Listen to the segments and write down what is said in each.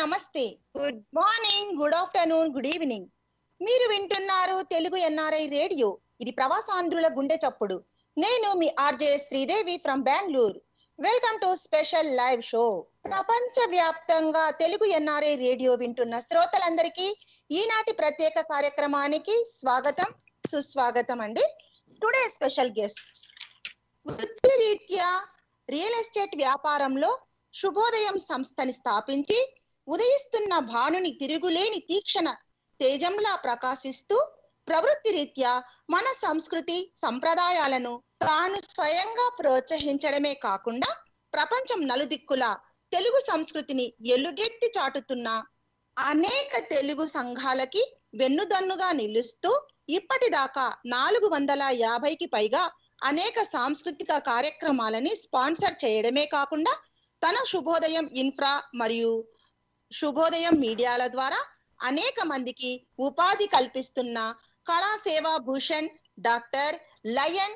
నమస్తే, good morning, good afternoon, good evening. మీరు వింటున్నారు తెలుగు ఎన్ఆర్ఐ రేడియో. ఇది ప్రవాసాంధ్రుల గుండె చప్పుడు. నేను మీ RJ Sridevi from Bengaluru. Welcome to special live show. ప్రపంచ వ్యాప్తంగా తెలుగు ఎన్ఆర్ఐ రేడియో వింటున్న శ్రోతలందరికీ ఈనాటి ప్రత్యేక కార్యక్రమానికి స్వాగతం, సుస్వాగతం అండి. టుడే స్పెషల్ గెస్ట్ వృత్తిరీత్యా రియల్ ఎస్టేట్ వ్యాపారంలో శుభోదయం సంస్థని స్థాపించి ఉదయిస్తున్న భానుని తిరుగులేని తీక్షణ తేజంలా ప్రకాశిస్తూ ప్రవృత్తి రీత్యా మన సంస్కృతి సంప్రదాయాలను తాను స్వయంగా ప్రోత్సహించడమే కాకుండా ప్రపంచం నలుదిక్కుల తెలుగు సంస్కృతిని ఎలుగెత్తి చాటుతున్న అనేక తెలుగు సంఘాలకి వెన్నుదన్నుగా నిలుస్తూ ఇప్పటిదాకా 450కి పైగా అనేక సాంస్కృతిక కార్యక్రమాలని స్పాన్సర్ చేయడమే కాకుండా తన శుభోదయం ఇన్ఫ్రా మరియు శుభోదయం మీడియాల ద్వారా అనేక మందికి ఉపాధి కల్పిస్తున్న Kalaseva Bhushan doctor Lion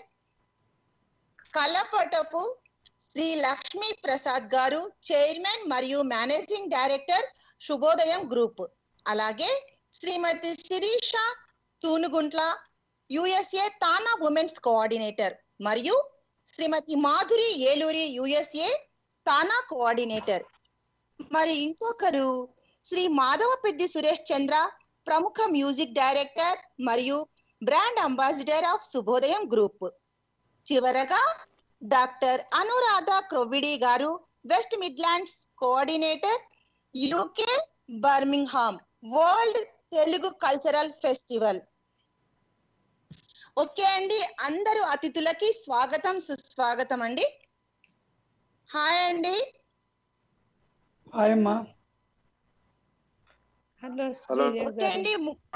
Kalapatapu Sri Lakshmi Prasad garu, chairman మరియు మేనేజింగ్ డైరెక్టర్ శుభోదయం గ్రూప్. అలాగే Srimati Sirisha Tunuguntla, USA TANA women's coordinator, మరియు శ్రీమతి మాధురి ఏలూరి, యుఎస్ఏ తానా కోఆర్డినేటర్. మరి ఇంకొకరు శ్రీ మాధవపెద్ది సురేష్ చంద్ర, ప్రముఖ మ్యూజిక్ డైరెక్టర్ మరియు brand ambassador of Subhodayam group. చివరగా doctor Anuradha Krovidi garu, West Midlands coordinator, UK Birmingham world Telugu cultural festival. Okay అండి, అందరూ అతిథులకి స్వాగతం, సుస్వాగతం అండి. హాయ్ అండి. హాయ్ అమ్మా. హలో ఓకే అండి.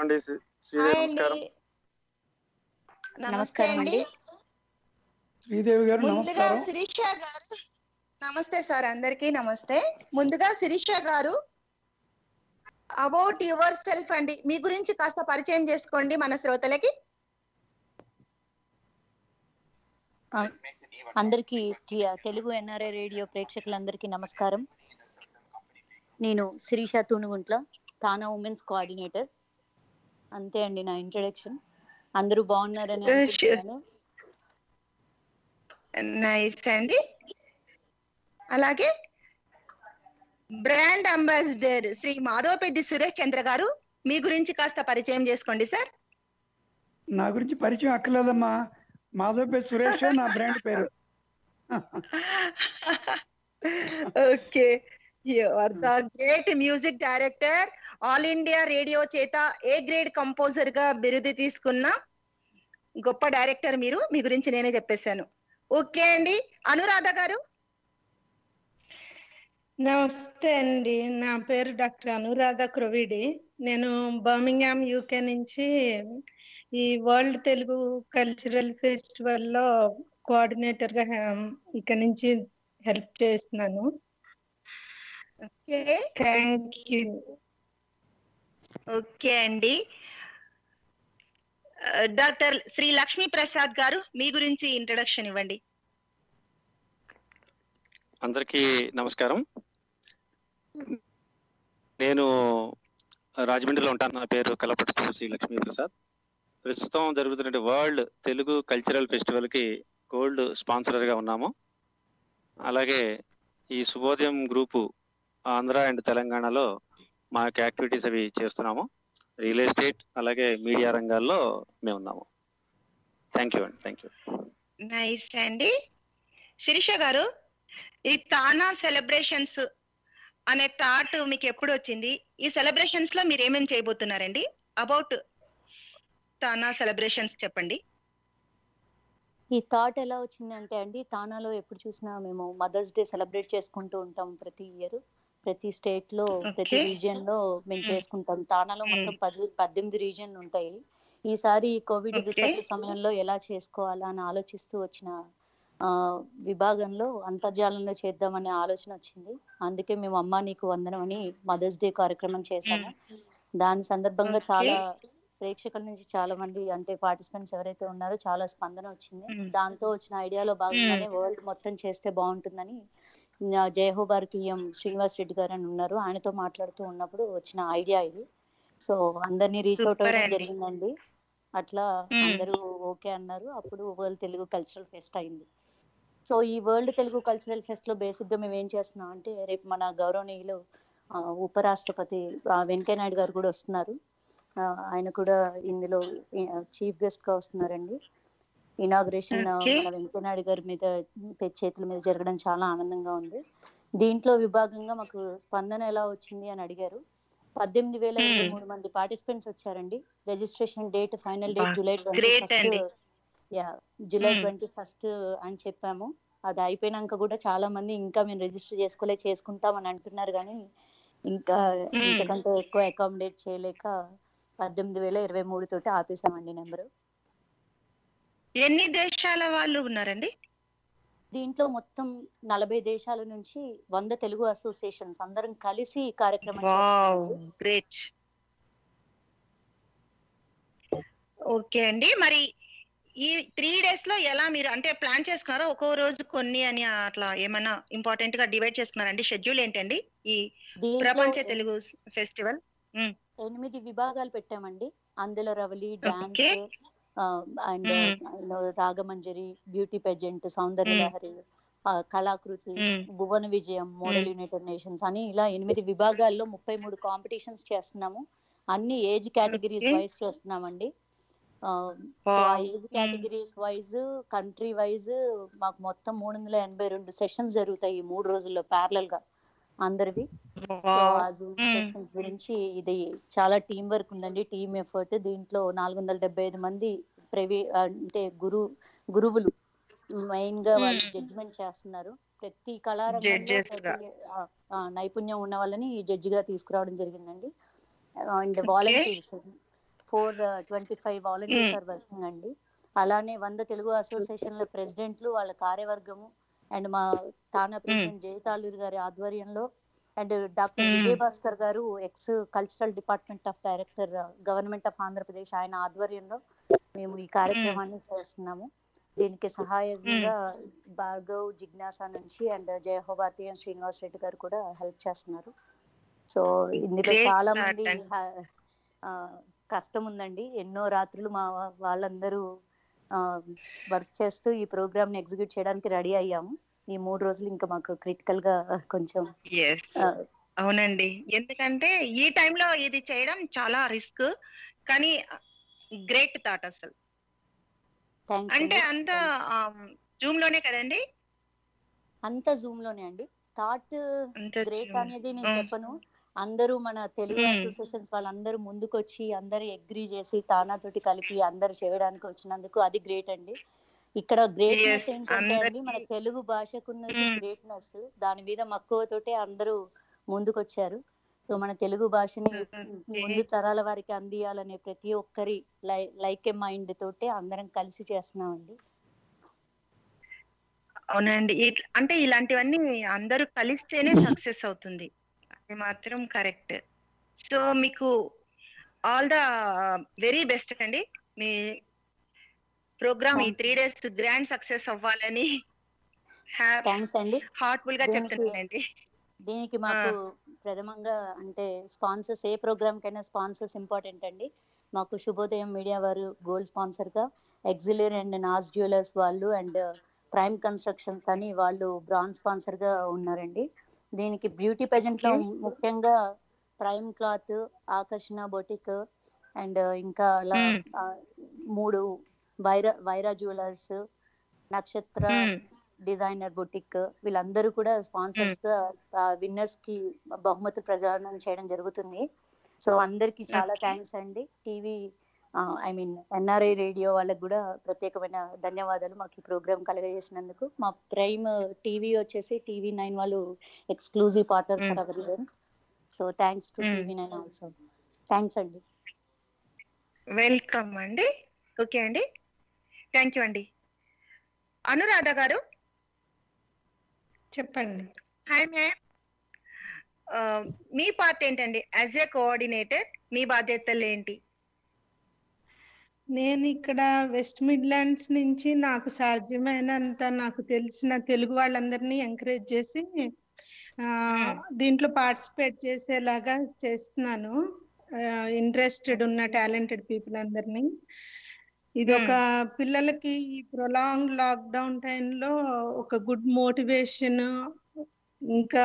నమస్తే అండి. శ్రీదేవి గారు ముందుగా నమస్కారం. శిరీష గారు, నమస్తే సార్, అందరికీ నమస్తే. ముందుగా శిరీష గారు, అబౌట్ యువర్ సెల్ఫ్ అండి, మీ గురించి కాస్త పరిచయం చేసుకోండి మన శ్రోతలకి. అందరికీ తెలుగు ఎన్ఆర్ఐ రేడియో ప్రేక్షకులందరికీ నమస్కారం. నేను శిరీష తూనుగుంట్ల, తానా ఉమెన్స్ కోఆర్డినేటర్. అంతే అండి నా ఇంట్రడక్షన్. అందరూ బాగున్నారని అనుకుంటున్నాను. నైస్ అండి. అలాగే బ్రాండ్ అంబాసిడర్ శ్రీ మాధవపెద్ది సురేష్ చంద్ర గారు, మీ గురించి కాస్త పరిచయం చేసుకోండి సార్. నా గురించి పరిచయం అక్కర్లేదమ్మా. మాధవపేట సురేష్ నా బ్రాండ్ పేరు. Okay, you are the great music director, all India radio చేత ఏ గ్రేడ్ కంపోజర్ గా బిరుదు తీసుకున్న గొప్ప డైరెక్టర్ మీరు. మీ గురించి నేనే చెప్పేశాను. ఓకే అండి, అనురాధ గారు. నమస్తే అండి, నా పేరు డాక్టర్ అనురాధ క్రొవిడి. నేను బర్మింగ్హామ్ యూకే నుంచి ఈ వరల్డ్ తెలుగు కల్చరల్ ఫెస్టివల్ లో కోఆర్డినేటర్ గా ఇక్కడ నుంచి హెల్ప్ చేస్తున్నాను. Thank you. ఓకే అండి. డాక్టర్ శ్రీ లక్ష్మీ ప్రసాద్ గారు, మీ గురించి ఇంట్రడక్షన్ ఇవ్వండి. అందరికీ నమస్కారం. నేను రాజమండ్రిలో ఉంటాను. నా పేరు కలపటపు శ్రీ లక్ష్మీ ప్రసాద్. ప్రస్తుతం జరుగుతున్న వరల్డ్ తెలుగు కల్చరల్ ఫెస్టివల్ కి గోల్డ్ స్పాన్సరర్ గా ఉన్నాము. అలాగే ఈ శుభోదయం గ్రూపు ఆంధ్ర అండ్ తెలంగాణలో మా యొక్క యాక్టివిటీస్ అవి చేస్తున్నాము. రియల్ ఎస్టేట్ అలాగే మీడియా రంగాల్లో మేము ఉన్నాము. థ్యాంక్ యూ అండి. Thank you. నైస్ అండి. శిరీష గారు, ఈ తానా సెలబ్రేషన్స్ అనే థాట్ మీకు ఎప్పుడు వచ్చింది? ఈ సెలబ్రేషన్స్ లో మీరు ఏమేమి చేయబోతున్నారండి? అబౌట్ తానా సెలబ్రేషన్స్ చెప్పండి. ఈ థాట్ ఎలా వచ్చిందంటే అండి, తానాలో ఎప్పుడు చూసినా మేము మదర్స్ డే సెలబ్రేట్ చేసుకుంటూ ఉంటాం ప్రతి ఇయర్. ప్రతి స్టేట్ లో, ప్రతి రీజియన్ లో మేము చేసుకుంటాం. తానాలో మొత్తం 18 రీజియన్ ఉంటాయి. ఈసారి కోవిడ్ విపత్తు సమయంలో ఎలా చేసుకోవాలా అని ఆలోచిస్తూ వచ్చిన విభాగంలో అంతర్జాలంలో చేద్దామనే ఆలోచన వచ్చింది. అందుకే మేము అమ్మా నీకు వందనం అని మదర్స్ డే కార్యక్రమం చేశాము. దాని సందర్భంగా చాలా ప్రేక్షకుల నుంచి చాలా మంది, అంటే పార్టిసిపెంట్స్ ఎవరైతే ఉన్నారో చాలా స్పందన వచ్చింది. దాంతో వచ్చిన ఐడియాలో భాగంగానే వరల్డ్ మొత్తం చేస్తే బాగుంటుందని జయహో భారతీయం శ్రీనివాస్ రెడ్డి గారు అని ఉన్నారు, ఆయనతో మాట్లాడుతూ ఉన్నప్పుడు వచ్చిన ఐడియా ఇది. సో అందరినీ రీచ్ అవుట్ సూపర్ అవ్వడం అండి. జరిగిందండి. అట్లా అందరూ ఓకే అన్నారు. అప్పుడు వరల్డ్ తెలుగు కల్చరల్ ఫెస్ట్ అయింది. సో ఈ వరల్డ్ తెలుగు కల్చరల్ ఫెస్ట్ లో బేసిక్ గా మేము ఏం చేస్తున్నాం అంటే, రేపు మన గౌరవనీయులు ఉపరాష్ట్రపతి వెంకయ్య నాయుడు గారు కూడా వస్తున్నారు. ఆయన కూడా ఇందులో చీఫ్ గెస్ట్ గా వస్తున్నారండి. ఇనాగ్రేషన్ మన వెంకయ్య నాయుడు గారి మీద చేతుల మీద జరగడం చాలా ఆనందంగా ఉంది. దీంట్లో విభాగంగా మాకు స్పందన ఎలా వచ్చింది అని అడిగారు. 18,023 మంది పార్టిసిపెంట్స్ వచ్చారండి. Registration date final date July 21 అని చెప్పాము. అది అయిపోయినాక కూడా చాలా మంది ఇంకా మేము రిజిస్టర్ చేసుకుంటామని అంటున్నారు, కానీ ఇంకా ఇంతకంటే ఎక్కువ అకామిడేట్ చేయలేక 18,023 తోటి ఆపేసామండి నెంబరు. ఎన్ని దేశాల వాళ్ళు ఉన్నారండి? దీంట్లో మొత్తం 40 దేశాల నుంచి 100 తెలుగు అసోసియేషన్స్ అందరం కలిసి ఈ కార్యక్రమం చేస్తున్నాము. గ్రేట్. ఓకే అండి, మరి ఈ 3 days లో ఎలా మీరు అంటే ప్లాన్ చేసుకున్నారా? ఒక్కో రోజు కొన్ని అని అట్లా ఏమైనా ఇంపార్టెంట్ గా డివైడ్ చేసుకున్నారండి? షెడ్యూల్ ఏంటండి ఈ ప్రపంచ తెలుగు ఫెస్టివల్? 8 విభాగాలు పెట్టామండి. అందులో Ravali, dance and Ragamanjari, beauty pageant, Soundarya Lahari, Kalakruthi, Bhuvana Vijayam, model United nations అని ఇలా 8 విభాగాల్లో 33 కాంపిటీషన్స్ చేస్తున్నాము. అన్ని ఏజ్ కేటగిరీస్ వైజ్ చేస్తున్నామండి. సో ఆ age categories wise, country wise మాకు మొత్తం 382 సెషన్స్ జరుగుతాయి ఈ 3 రోజుల్లో ప్యారలల్ గా అందరివి. సెషన్స్ గురించి ఇది చాలా టీం వర్క్ ఉందండి, టీమ్ ఎఫర్ట్. దీంట్లో 475 మంది అంటే గురువులు మెయిన్ గా వాళ్ళు జడ్జిమెంట్ చేస్తున్నారు. ప్రతి కళారంగంలో నైపుణ్యం ఉన్న వాళ్ళని జడ్జి గా తీసుకురావడం జరిగిందండి. And volunteers 425 volunteers are working అండి. అలానే 100 తెలుగు అసోసియేషన్ల ప్రెసిడెంట్లు, వాళ్ళ కార్యవర్గము అండ్ మా తానా ప్రెసిడెంట్ జయతాళూరు గారి ఆధ్వర్యంలో అండ్ డాక్టర్ విజయభాస్కర్ గారు ex cultural department of director government of Andhra Pradesh, ఆయన ఆధ్వర్యంలో మేము ఈ కార్యక్రమాన్ని చేస్తున్నాము. దీనికి సహాయంగా భార్గవ్, జిజ్ఞాస నుంచి అండ్ జయహో భారతీయం శ్రీనివాస్ రెడ్డి గారు కూడా హెల్ప్ చేస్తున్నారు. సో ఇందులో చాలా మంది కష్టం ఉందండి. ఎన్నో రాత్రులు మా వాళ్ళందరూ వర్క్ చేస్తూ ఈ ప్రోగ్రామ్ ని ఎగ్జిక్యూట్ చేయడానికి రెడీ అయ్యాము. ఈ 3 రోజులు ఇంకా మాకు క్రిటికల్ గా కొంచెం. అవునండి, ఎందుకంటే ఈ టైంలో ఇది చేయడం చాలా రిస్క్, కానీ గ్రేట్ థాట్ అసలు. అంటే అంతా జూమ్ లోనే కదండి? అంతా జూమ్ లోనే అండి. థాట్ గ్రేట్ అనేది నేను చెప్పను. అందరూ మన తెలుగు అసోసియేషన్స్ వాళ్ళందరూ ముందుకొచ్చి అందరూ అగ్రీ చేసి తానా తోటి కలిపి అందరు చేయడానికి వచ్చినందుకు అది గ్రేట్ అండి. ఇక్కడ గ్రేట్నెస్ ఏంటంటే అండి, మన తెలుగు భాషకున్నది గ్రేట్నెస్, దాని మీద మక్కువతోటే అందరూ ముందుకొచ్చారు. సో మన తెలుగు భాషని ముందు తరాల వారికి అందియాలనే ప్రతి ఒక్కరి లైక్ ఏ మైండ్ తోటే అందరం కలిసి చేస్తున్నామండి. అవునండి, అంటే ఇలాంటివన్నీ అందరూ కలిస్తేనే సక్సెస్ అవుతుంది, అది మాత్రం కరెక్ట్. సో మీకు ఆల్ ద వెరీ బెస్ట్ అండి. మీ ప్రోగ్రామ్ ఈ 3 days గ్రాండ్ సక్సెస్ అవ్వాలని హార్ట్ఫుల్ గా చెప్తున్నానండి. దీనికి మాకు ప్రథమంగా అంటే స్పాన్సర్స్, ఏ ప్రోగ్రామ్ కైనా స్పాన్సర్స్ ఇంపార్టెంట్ అండి. మాకు శుభోదయం మీడియా వారు గోల్డ్ స్పాన్సర్ గా, ఎగ్జిలరీ అండ్ నాస్ జ్యువెలర్స్ వాళ్ళు అండ్ ప్రైమ్ కన్స్ట్రక్షన్స్ అని వాళ్ళు బ్రాంజ్ స్పాన్సర్ గా ఉన్నారండి. దీనికి బ్యూటీ పెజెంట్ లో ముఖ్యంగా prime cloth, Akarshana boutique and ఇంకా అలా 3 Vaira jewellers, Nakshatra designer boutique, వీళ్ళందరూ కూడా స్పాన్సర్స్ గా విన్నర్స్ కి బహుమతులు ప్రదానం చేయడం జరుగుతుంది. సో అందరికి చాలా థ్యాంక్స్ అండి. టీవీ ఎన్ఆర్ఐ రేడియో వాళ్ళకి కూడా ప్రత్యేకమైన ధన్యవాదాలు మాకు ఈ ప్రోగ్రామ్ కలగజేసినందుకు. మా ప్రైమ్ టీవీ వచ్చేసి TV9 వాళ్ళు exclusive partner for our event. So thanks to TV9 also. Thanks అండి. వెల్కమ్ అండి. ఓకే అండి, థ్యాంక్ యూ అండి. అనురాధ గారు చెప్పండి. హాయ్ మ్యామ్, మీ పార్ట్ ఏంటండి? యాజ్ ఏ కోఆర్డినేటర్ మీ బాధ్యతలు ఏంటి? నేను ఇక్కడ వెస్ట్ మిడ్లాండ్స్ నుంచి నాకు సాధ్యమైనంత నాకు తెలిసిన తెలుగు వాళ్ళందరినీ ఎంకరేజ్ చేసి దీంట్లో పార్టిసిపేట్ చేసేలాగా చేస్తున్నాను. ఇంట్రెస్టెడ్ ఉన్న టాలెంటెడ్ పీపుల్ అందరినీ. ఇది ఒక పిల్లలకి ఈ ప్రొలాంగ్ లాక్డౌన్ టైంలో ఒక గుడ్ మోటివేషన్, ఇంకా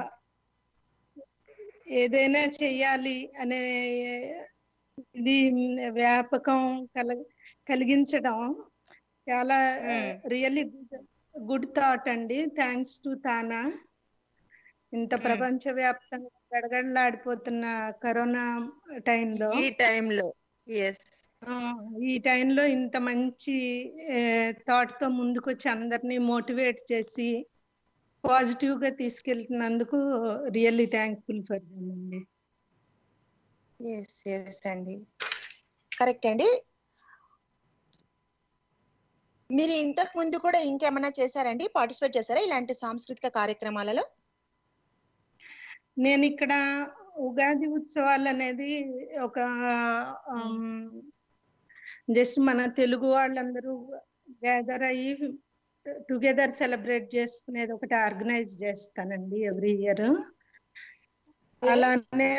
ఏదైనా చెయ్యాలి అనే ఇది వ్యాపకం కలిగించడం చాలా రియల్లీ గుడ్ థాట్ అండి. Thanks to TANA. ఇంత ప్రపంచవ్యాప్తంగా గడగడలాడిపోతున్న కరోనా టైంలో ఈ టైంలో ఇంత మంచి థాట్ తో ముందుకొచ్చి అందరినీ మోటివేట్ చేసి పాజిటివ్ గా తీసుకెళ్తున్నందుకు రియల్లీ థ్యాంక్ఫుల్ ఫర్ దెమ్ అండి. అండి, కరెక్ట్ అండి. మీరు ఇంతకు ముందు కూడా ఇంకేమైనా చేశారండి, పార్టిసిపేట్ చేశారా ఇలాంటి సాంస్కృతిక కార్యక్రమాలలో? నేను ఇక్కడ ఉగాది ఉత్సవాలు అనేది ఒక జస్ట్ మన తెలుగు వాళ్ళందరూ గ్యాదర్ అయ్యి టుగెదర్ సెలబ్రేట్ చేసుకునేది ఒకటి ఆర్గనైజ్ చేస్తానండి ఎవ్రీ ఇయర్. అలానే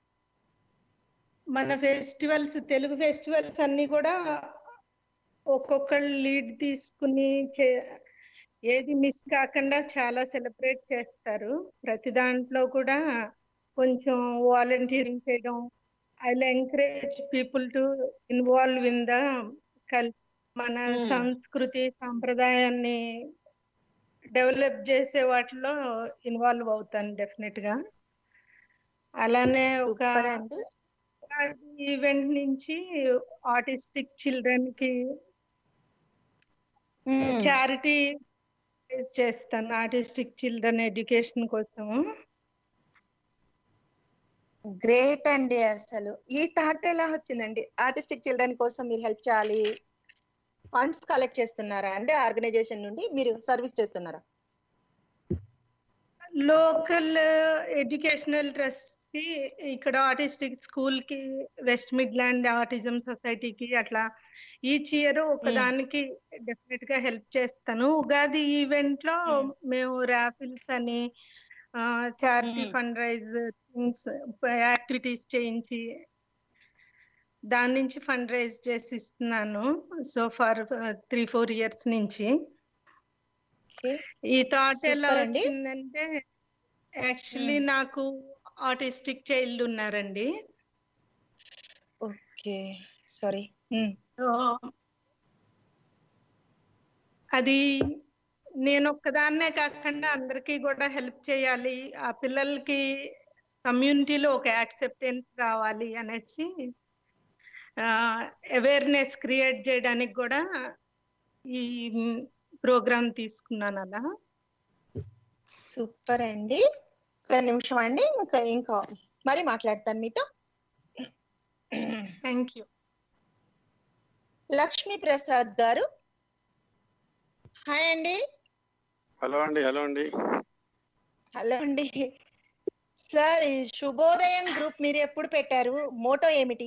మన ఫెస్టివల్స్, తెలుగు ఫెస్టివల్స్ అన్ని కూడా ఒక్కొక్కళ్ళు లీడ్ తీసుకుని ఏది మిస్ కాకుండా చాలా సెలబ్రేట్ చేస్తారు. ప్రతి దాంట్లో కూడా కొంచెం వాలంటీరింగ్ చేయడం, I will encourage people to involve in the మన సంస్కృతి సాంప్రదాయాన్ని డెవలప్ చేసే వాటిలో ఇన్వాల్వ్ అవుతాను డెఫినెట్ గా. అలానే ఒక ఈవెంట్ నుంచి ఆటిస్టిక్ చిల్డ్రన్ కి చారిటీ చేస్తాను, ఆర్టిస్టిక్ చిల్డ్రన్ ఎడ్యుకేషన్ కోసం. గ్రేట్ అండి. అసలు ఈ థాట్ ఎలా వచ్చిందండి? ఆర్టిస్టిక్ చిల్డ్రన్ కోసం మీరు హెల్ప్ చేయాలి, ఫండ్స్ కలెక్ట్ చేస్తున్నారా అంటే ఆర్గనైజేషన్ నుండి మీరు సర్వీస్ చేస్తున్నారా? లోకల్ ఎడ్యుకేషనల్ ట్రస్ట్ కి, ఇక్కడ ఆర్టిస్టిక్ స్కూల్ కి, వెస్ట్ మిడ్లాండ్ ఆటిజం సొసైటీకి అట్లా ఈచ్ ఇయర్ ఒకదానికి డెఫినెట్ గా హెల్ప్ చేస్తాను. ఉగాది ఈవెంట్ లో మేము రాఫిల్స్ అని charity fund raise things activities చేయించి దాని నుంచి ఫండ్ రైజ్ చేసి ఇస్తున్నాను సో ఫార్ 3-4 years నుంచి. ఈ థాట్ ఎలా వచ్చిందంటే, యాక్చువల్లీ నాకు ఆటిస్టిక్ చైల్డ్ ఉన్నారండి. Okay, sorry. అది నేను ఒక్కదాన్నే కాకుండా అందరికీ కూడా హెల్ప్ చేయాలి, ఆ పిల్లలకి కమ్యూనిటీలో ఒక యాక్సెప్టెన్స్ రావాలి అనేసి అవేర్నెస్ క్రియేట్ చేయడానికి కూడా ఈ ప్రోగ్రామ్ తీసుకున్నాను. అలా సూపర్ అండి. ఒక నిమిషం అండి, ఇంకా మరి మాట్లాడతాను మీతో. Thank you. లక్ష్మీ ప్రసాద్ గారు, హాయ్ అండి. హలో అండి. హలో అండి. హలో అండి సార్. ఈ శుభోదయం గ్రూప్ మీరు ఎప్పుడు పెట్టారు? మోటో ఏమిటి?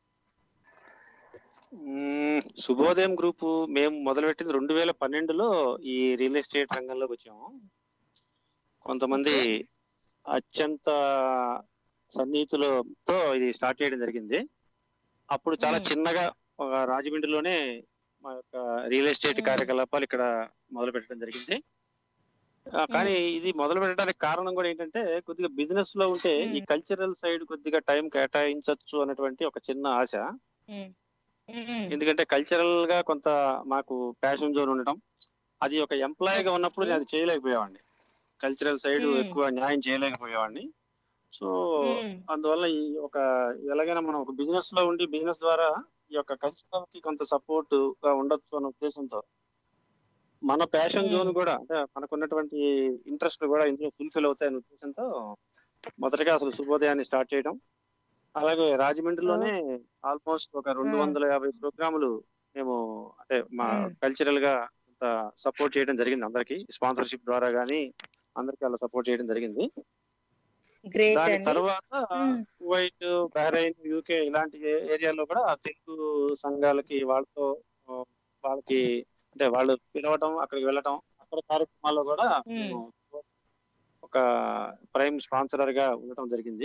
శుభోదయం గ్రూప్ మేము మొదలుపెట్టింది 2012లో ఈ రియల్ ఎస్టేట్ రంగంలోకి వచ్చాము. కొంతమంది అత్యంత సన్నిహితులతో ఇది స్టార్ట్ చేయడం జరిగింది. అప్పుడు చాలా చిన్నగా రాజమండ్రిలోనే మా యొక్క రియల్ ఎస్టేట్ కార్యకలాపాలు ఇక్కడ మొదలు పెట్టడం జరిగింది. కానీ ఇది మొదలు పెట్టడానికి కారణం కూడా ఏంటంటే, కొద్దిగా బిజినెస్ లో ఉంటే ఈ కల్చరల్ సైడ్ కొద్దిగా టైం కేటాయించవచ్చు అనేటువంటి ఒక చిన్న ఆశ. ఎందుకంటే కల్చరల్ గా కొంత మాకు ప్యాషన్ జోన్ ఉండటం, అది ఒక ఎంప్లాయ్ గా ఉన్నప్పుడు నేను అది చేయలేకపోయేవాడిని, కల్చరల్ సైడ్ ఎక్కువ న్యాయం చేయలేకపోయేవాడిని. సో అందువల్ల ఈ ఒక ఎలాగైనా మనం ఒక బిజినెస్ లో ఉండి బిజినెస్ ద్వారా ఈ యొక్క కల్చరల్ కి కొంత సపోర్ట్ గా ఉండొచ్చు అనే ఉద్దేశంతో, మన ప్యాషన్ జోన్ కూడా అంటే మనకున్నటువంటి ఇంట్రెస్ట్ కూడా ఇందులో ఫుల్ఫిల్ అవుతాయనే ఉద్దేశంతో మొదటగా అసలు శుభోదయాన్ని స్టార్ట్ చేయడం. అలాగే రాజమండ్రిలోనే ఆల్మోస్ట్ ఒక 250 ప్రోగ్రాములు మేము అంటే మా కల్చరల్ గా సపోర్ట్ చేయడం జరిగింది. అందరికి స్పాన్సర్షిప్ ద్వారా గానీ అందరికి అలా సపోర్ట్ చేయడం జరిగింది. గ్రేట్ దాని అండి. తర్వాత కువైట్, బహ్రెయిన్, యూకే ఇలాంటి ఏరియాలో కూడా తెలుగు సంఘాలకి వాళ్ళకి అంటే వాళ్ళు పిలవటం, అక్కడికి వెళ్ళటం, అక్కడ కార్యక్రమాల్లో కూడా మేము ఒక ప్రైమ్ స్పాన్సరర్ గా ఉండటం జరిగింది.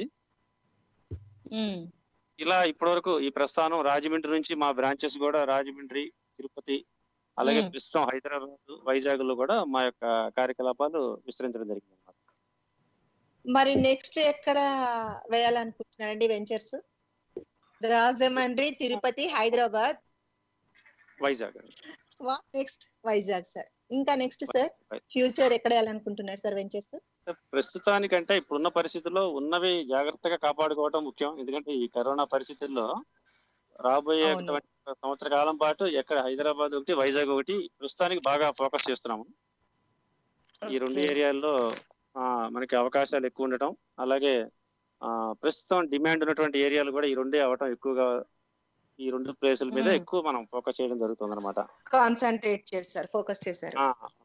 ఇలా ఇప్పటి వరకు ఈ ప్రస్థానం రాజమండ్రి నుంచి మా బ్రాంచెస్ కూడా రాజమండ్రి, తిరుపతి, అలాగే ప్రస్తుతం హైదరాబాద్, వైజాగ్ లో కూడా మా యొక్క కార్యకలాపాలు విస్తరించడం జరిగింది అన్నమాట. మరి నెక్స్ట్ ఎక్కడ వేయాలనుకుంటున్నారండి ventures? Rajahmundry, Tirupati, Hyderabad, Vizag. Next Vizag sir. ఇంకా నెక్స్ట్ సార్ ఫ్యూచర్ ఎక్కడ వేయాలనుకుంటున్నారు సార్ వెంచర్స్? ప్రస్తుతానికంటే ఇప్పుడున్న పరిస్థితుల్లో ఉన్నవి జాగ్రత్తగా కాపాడుకోవడం ముఖ్యం. ఎందుకంటే ఈ కరోనా పరిస్థితుల్లో రాబోయే సంవత్సర కాలం పాటు ఎక్కడ హైదరాబాద్ ఒకటి, వైజాగ్ ఒకటి ప్రస్తుతానికి బాగా ఫోకస్ చేస్తున్నాము. ఈ రెండు ఏరియాల్లో మనకి అవకాశాలు ఎక్కువ ఉండటం, అలాగే ప్రస్తుతం డిమాండ్ ఉన్నటువంటి ఏరియాలు కూడా ఈ రెండే అవటం ఎక్కువగా, ఈ రెండు ప్లేసుల మీద ఎక్కువ మనం ఫోకస్ చేయడం జరుగుతుంది అనమాట. కాన్సన్ట్రేట్ చేశారు, ఫోకస్ చేశారు.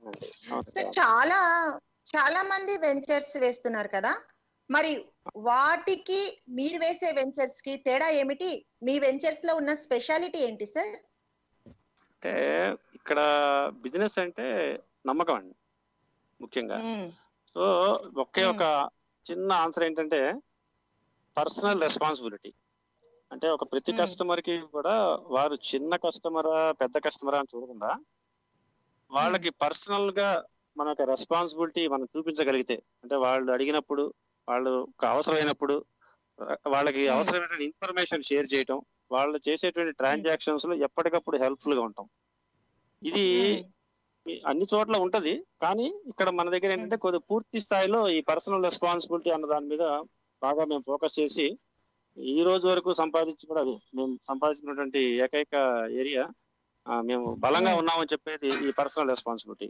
చాలా మంది వెంచర్స్ వేస్తున్నారు కదా, మరి వాటికి మీరు వేసే వెంచర్స్ కి తేడా ఏమిటి? మీ వెంచర్స్ లో ఉన్న స్పెషాలిటీ ఏంటి సార్? అంటే ఇక్కడ బిజినెస్ అంటే నమ్మకం అండి ముఖ్యంగా. సో ఒకే ఒక చిన్న ఆన్సర్ ఏంటంటే పర్సనల్ రెస్పాన్సిబిలిటీ. అంటే ఒక ప్రతి కస్టమర్ కి కూడా వారు చిన్న కస్టమరా పెద్ద కస్టమరా అని చూడకుండా వాళ్ళకి పర్సనల్ గా మన యొక్క రెస్పాన్సిబిలిటీ మనం చూపించగలిగితే, అంటే వాళ్ళు అడిగినప్పుడు, వాళ్ళు అవసరమైనప్పుడు వాళ్ళకి అవసరమైన ఇన్ఫర్మేషన్ షేర్ చేయటం, వాళ్ళు చేసేటువంటి ట్రాన్సాక్షన్స్ లో ఎప్పటికప్పుడు హెల్ప్ఫుల్ గా ఉంటాం. ఇది అన్ని చోట్ల ఉంటది, కానీ ఇక్కడ మన దగ్గర ఏంటంటే కొద్దిగా పూర్తి స్థాయిలో ఈ పర్సనల్ రెస్పాన్సిబిలిటీ అన్న దాని మీద బాగా మేము ఫోకస్ చేసి ఈ రోజు వరకు సంపాదించి కూడా అది మేము సంపాదించినటువంటి ఏకైక ఏరియా మేము బలంగా ఉన్నామని చెప్పేది ఈ పర్సనల్ రెస్పాన్సిబిలిటీ.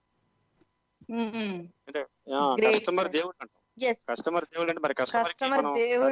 అంటే కస్టమర్ దేవుడు అంటాం. కస్టమర్ దేవుడు అంటే మరి కస్టమర్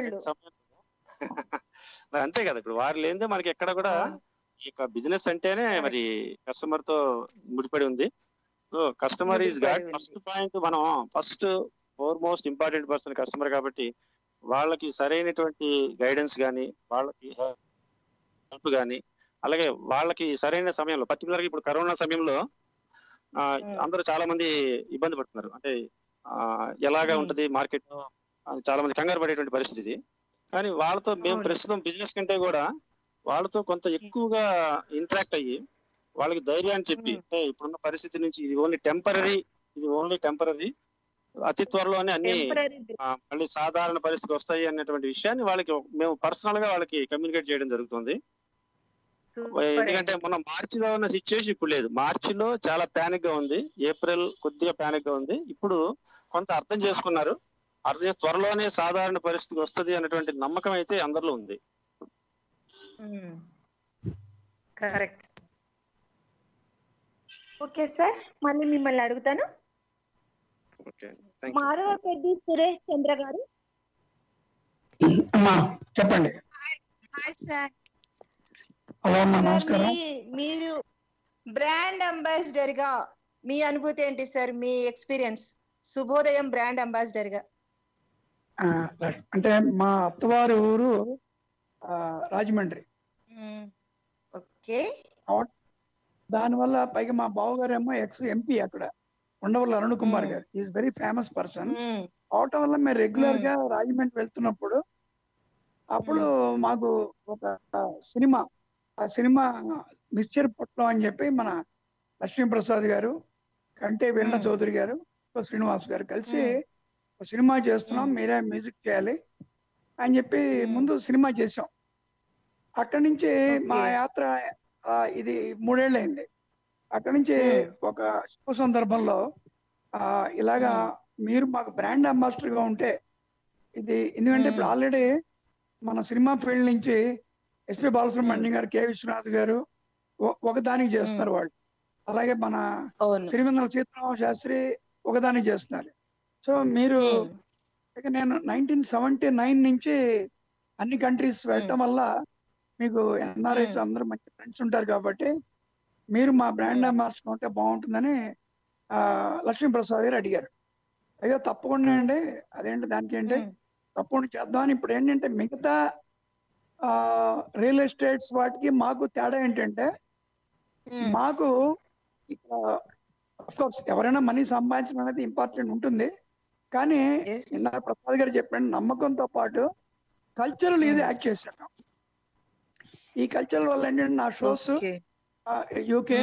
అంతే కదా, ఇప్పుడు వారు లేనిదే మనకి ఎక్కడ కూడా ఈ బిజినెస్ అంటేనే మరి కస్టమర్ తో ముడిపడి ఉంది. So customer is god. First point, మనం first most important person customer కాబట్టి వాళ్ళకి సరైనటువంటి గైడెన్స్ కానీ, వాళ్ళకి హెల్ప్ కానీ, అలాగే వాళ్ళకి సరైన సమయంలో, పర్టికులర్ గా ఇప్పుడు కరోనా సమయంలో అందరూ చాలా మంది ఇబ్బంది పడుతున్నారు. అంటే ఎలాగా ఉంటది మార్కెట్, చాలా మంది కంగారు పడేటువంటి పరిస్థితి ఇది. కానీ వాళ్ళతో మేము ప్రస్తుతం బిజినెస్ కంటే కూడా వాళ్ళతో కొంత ఎక్కువగా ఇంటరాక్ట్ అయ్యి వాళ్ళకి ధైర్యాన్ని చెప్పి, అంటే ఇప్పుడున్న పరిస్థితి నుంచి ఇది ఓన్లీ టెంపరరీ, అతి త్వరలోనే అన్ని మళ్ళీ సాధారణ పరిస్థితి వస్తాయి అన్నటువంటి విషయాన్ని వాళ్ళకి మేము పర్సనల్ గా వాళ్ళకి కమ్యూనికేట్ చేయడం జరుగుతుంది. ఎందుకంటే మొన్న మార్చిలో ఉన్న సిచ్యువేషన్ ఇప్పుడు లేదు. మార్చిలో చాలా ప్యానిక్ గా ఉంది, ఏప్రిల్ కొద్దిగా ప్యానిక్ గా ఉంది. ఇప్పుడు కొంత అర్థం చేసుకున్నారు, త్వరలోనే సాధారణ పరిస్థితి వస్తుంది అన్నటువంటి నమ్మకం అయితే అందరిలో ఉంది. కరెక్ట్. ఓకే సార్, మళ్ళీ మిమ్మల్ని అడుగుతాను. మాధవపెద్ది సురేష్ చంద్ర గారు. చెప్పండి. Hi sir. హలో అమ్మా, నమస్కారం. మీరు బ్రాండ్ అంబాసిడర్ గా మీ అనుభూతి ఏంటి సార్? మీ ఎక్స్పీరియన్స్ శుభోదయం బ్రాండ్ అంబాసిడర్ గా. అంటే మా అత్తవారి ఊరు రాజమండ్రి. ఓకే. దానివల్ల పైగా మా బావగారేమో ఎక్స్ ఎంపీ అక్కడ ఉండవల్లి అరుణ్ కుమార్ గారు, ఈజ్ వెరీ ఫేమస్ పర్సన్. అవటం వల్ల మేము రెగ్యులర్ గా రాజమండ్రి వెళ్తున్నప్పుడు అప్పుడు మాకు ఒక సినిమా, ఆ సినిమా మిస్టర్ పొట్లం అని చెప్పి మన లక్ష్మీప్రసాద్ గారు, కంటే వీణ చౌదరి గారు, శ్రీనివాస్ గారు కలిసి సినిమా చేస్తున్నాం, మీరే మ్యూజిక్ చేయాలి అని చెప్పి ముందు సినిమా చేసాం. అక్కడి నుంచి మా యాత్ర ఇది 3 ఏళ్ళు అయింది. అక్కడి నుంచి ఒక శుభ సందర్భంలో ఇలాగా మీరు మాకు బ్రాండ్ అంబాసిడర్ గా ఉంటే ఇది, ఎందుకంటే ఇప్పుడు ఆల్రెడీ మన సినిమా ఫీల్డ్ నుంచి ఎస్పి బాలసుబ్రహ్మణ్యం గారు, కె విశ్వనాథ్ గారు ఒకదానికి చేస్తున్నారు వాళ్ళు, అలాగే మన సిరివెన్నెల సీతారామ శాస్త్రి ఒకదానికి చేస్తున్నారు. సో మీరు, నేను 1979 నుంచి అన్ని కంట్రీస్ వెళ్ళటం వల్ల మీకు ఎన్ఆర్ఐస్ అందరూ మంచి ఫ్రెండ్స్ ఉంటారు కాబట్టి మీరు మా బ్రాండ్ అంబాసిడర్ ఉంటే బాగుంటుందని లక్ష్మీప్రసాద్ గారు అడిగారు. అయ్యో తప్పకుండా అండి, అదేంటి దానికి ఏంటి తప్పకుండా చేద్దామని. ఇప్పుడు ఏంటంటే మిగతా రియల్ ఎస్టేట్స్ వాటికి మాకు తేడా ఏంటంటే, మాకు ఇక్కడ కోర్స్ ఎవరైనా మనీ సంపాదించడం అనేది ఇంపార్టెంట్ ఉంటుంది, కానీ ఇందాక ప్రసాద్ గారు చెప్పండి, నమ్మకంతో పాటు కల్చరల్ ఇది యాడ్ చేశాను. ఈ కల్చరల్ వల్ల ఏంటంటే నా షోస్ యూకే,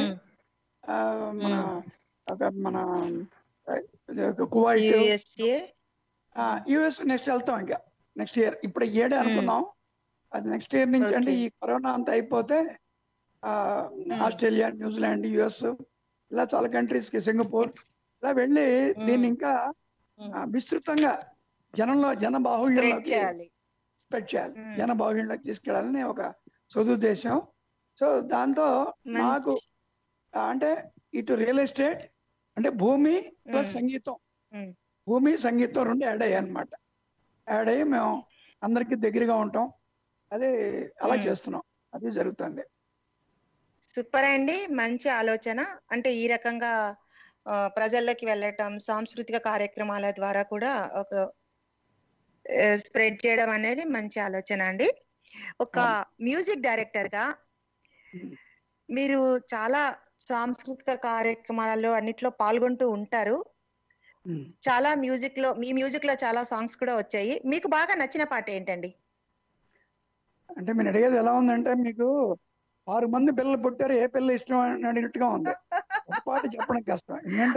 మన కువైట్, యుఎస్ నెక్స్ట్ వెళ్తాం. ఇంకా నెక్స్ట్ ఇయర్, ఇప్పుడు ఏడే అనుకున్నాం, అది నెక్స్ట్ ఇయర్ నుంచి. అంటే ఈ కరోనా అంతా అయిపోతే ఆస్ట్రేలియా, న్యూజిలాండ్, యుఎస్ ఇలా చాలా కంట్రీస్ కి, సింగపూర్ ఇలా వెళ్ళి దీన్ని ఇంకా విస్తృతంగా జన బాహుళ్యంలోకి స్ప్రెడ్ చేయాలి, జన బాహుళ్యంలోకి తీసుకెళ్ళాలని ఒక సదుద్దేశం. సో దాంతో నాకు అంటే ఇటు రియల్ ఎస్టేట్ అంటే భూమి ప్లస్ సంగీతం, భూమి సంగీతం రెండు యాడ్ అయ్యాయి అనమాట. యాడ్ అయ్యి మేము అందరికి దగ్గరగా ఉంటాం, అదే అలా చేస్తున్నాం, అది జరుగుతుంది. సూపర్ అండి, మంచి ఆలోచన. అంటే ఈ రకంగా ప్రజల్లోకి వెళ్ళటం, సాంస్కృతిక కార్యక్రమాల ద్వారా కూడా ఒక స్ప్రెడ్ చేయడం అనేది మంచి ఆలోచన అండి. ఒక మ్యూజిక్ డైరెక్టర్ గా మీరు చాలా సాంస్కృతిక కార్యక్రమాలలో అన్నిట్లో పాల్గొంటూ ఉంటారు. చాలా మీ మ్యూజిక్ లో చాలా సాంగ్స్ కూడా వచ్చాయి. మీకు బాగా నచ్చిన పాట ఏంటండి? అంటే మీరు అడిగేది ఎలా ఉందంటే, మీకు 6 మంది పిల్లలు పుట్టారు, ఏ పిల్ల ఇష్టం అని అడిగినట్టుగా ఉంది. ఒక పాట చెప్పడం కష్టం, ఎందుకంటే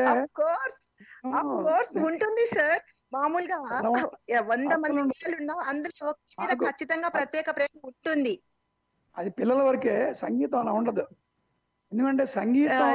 ఉంటుంది సార్. మామూలుగా 100 మంది పిల్లలు ఉన్నా అందులో ఖచ్చితంగా ప్రత్యేక ప్రేమ ఉంటుంది. అది పిల్లల వరకే, సంగీతం అలా ఉండదు. ఎందుకంటే సంగీతం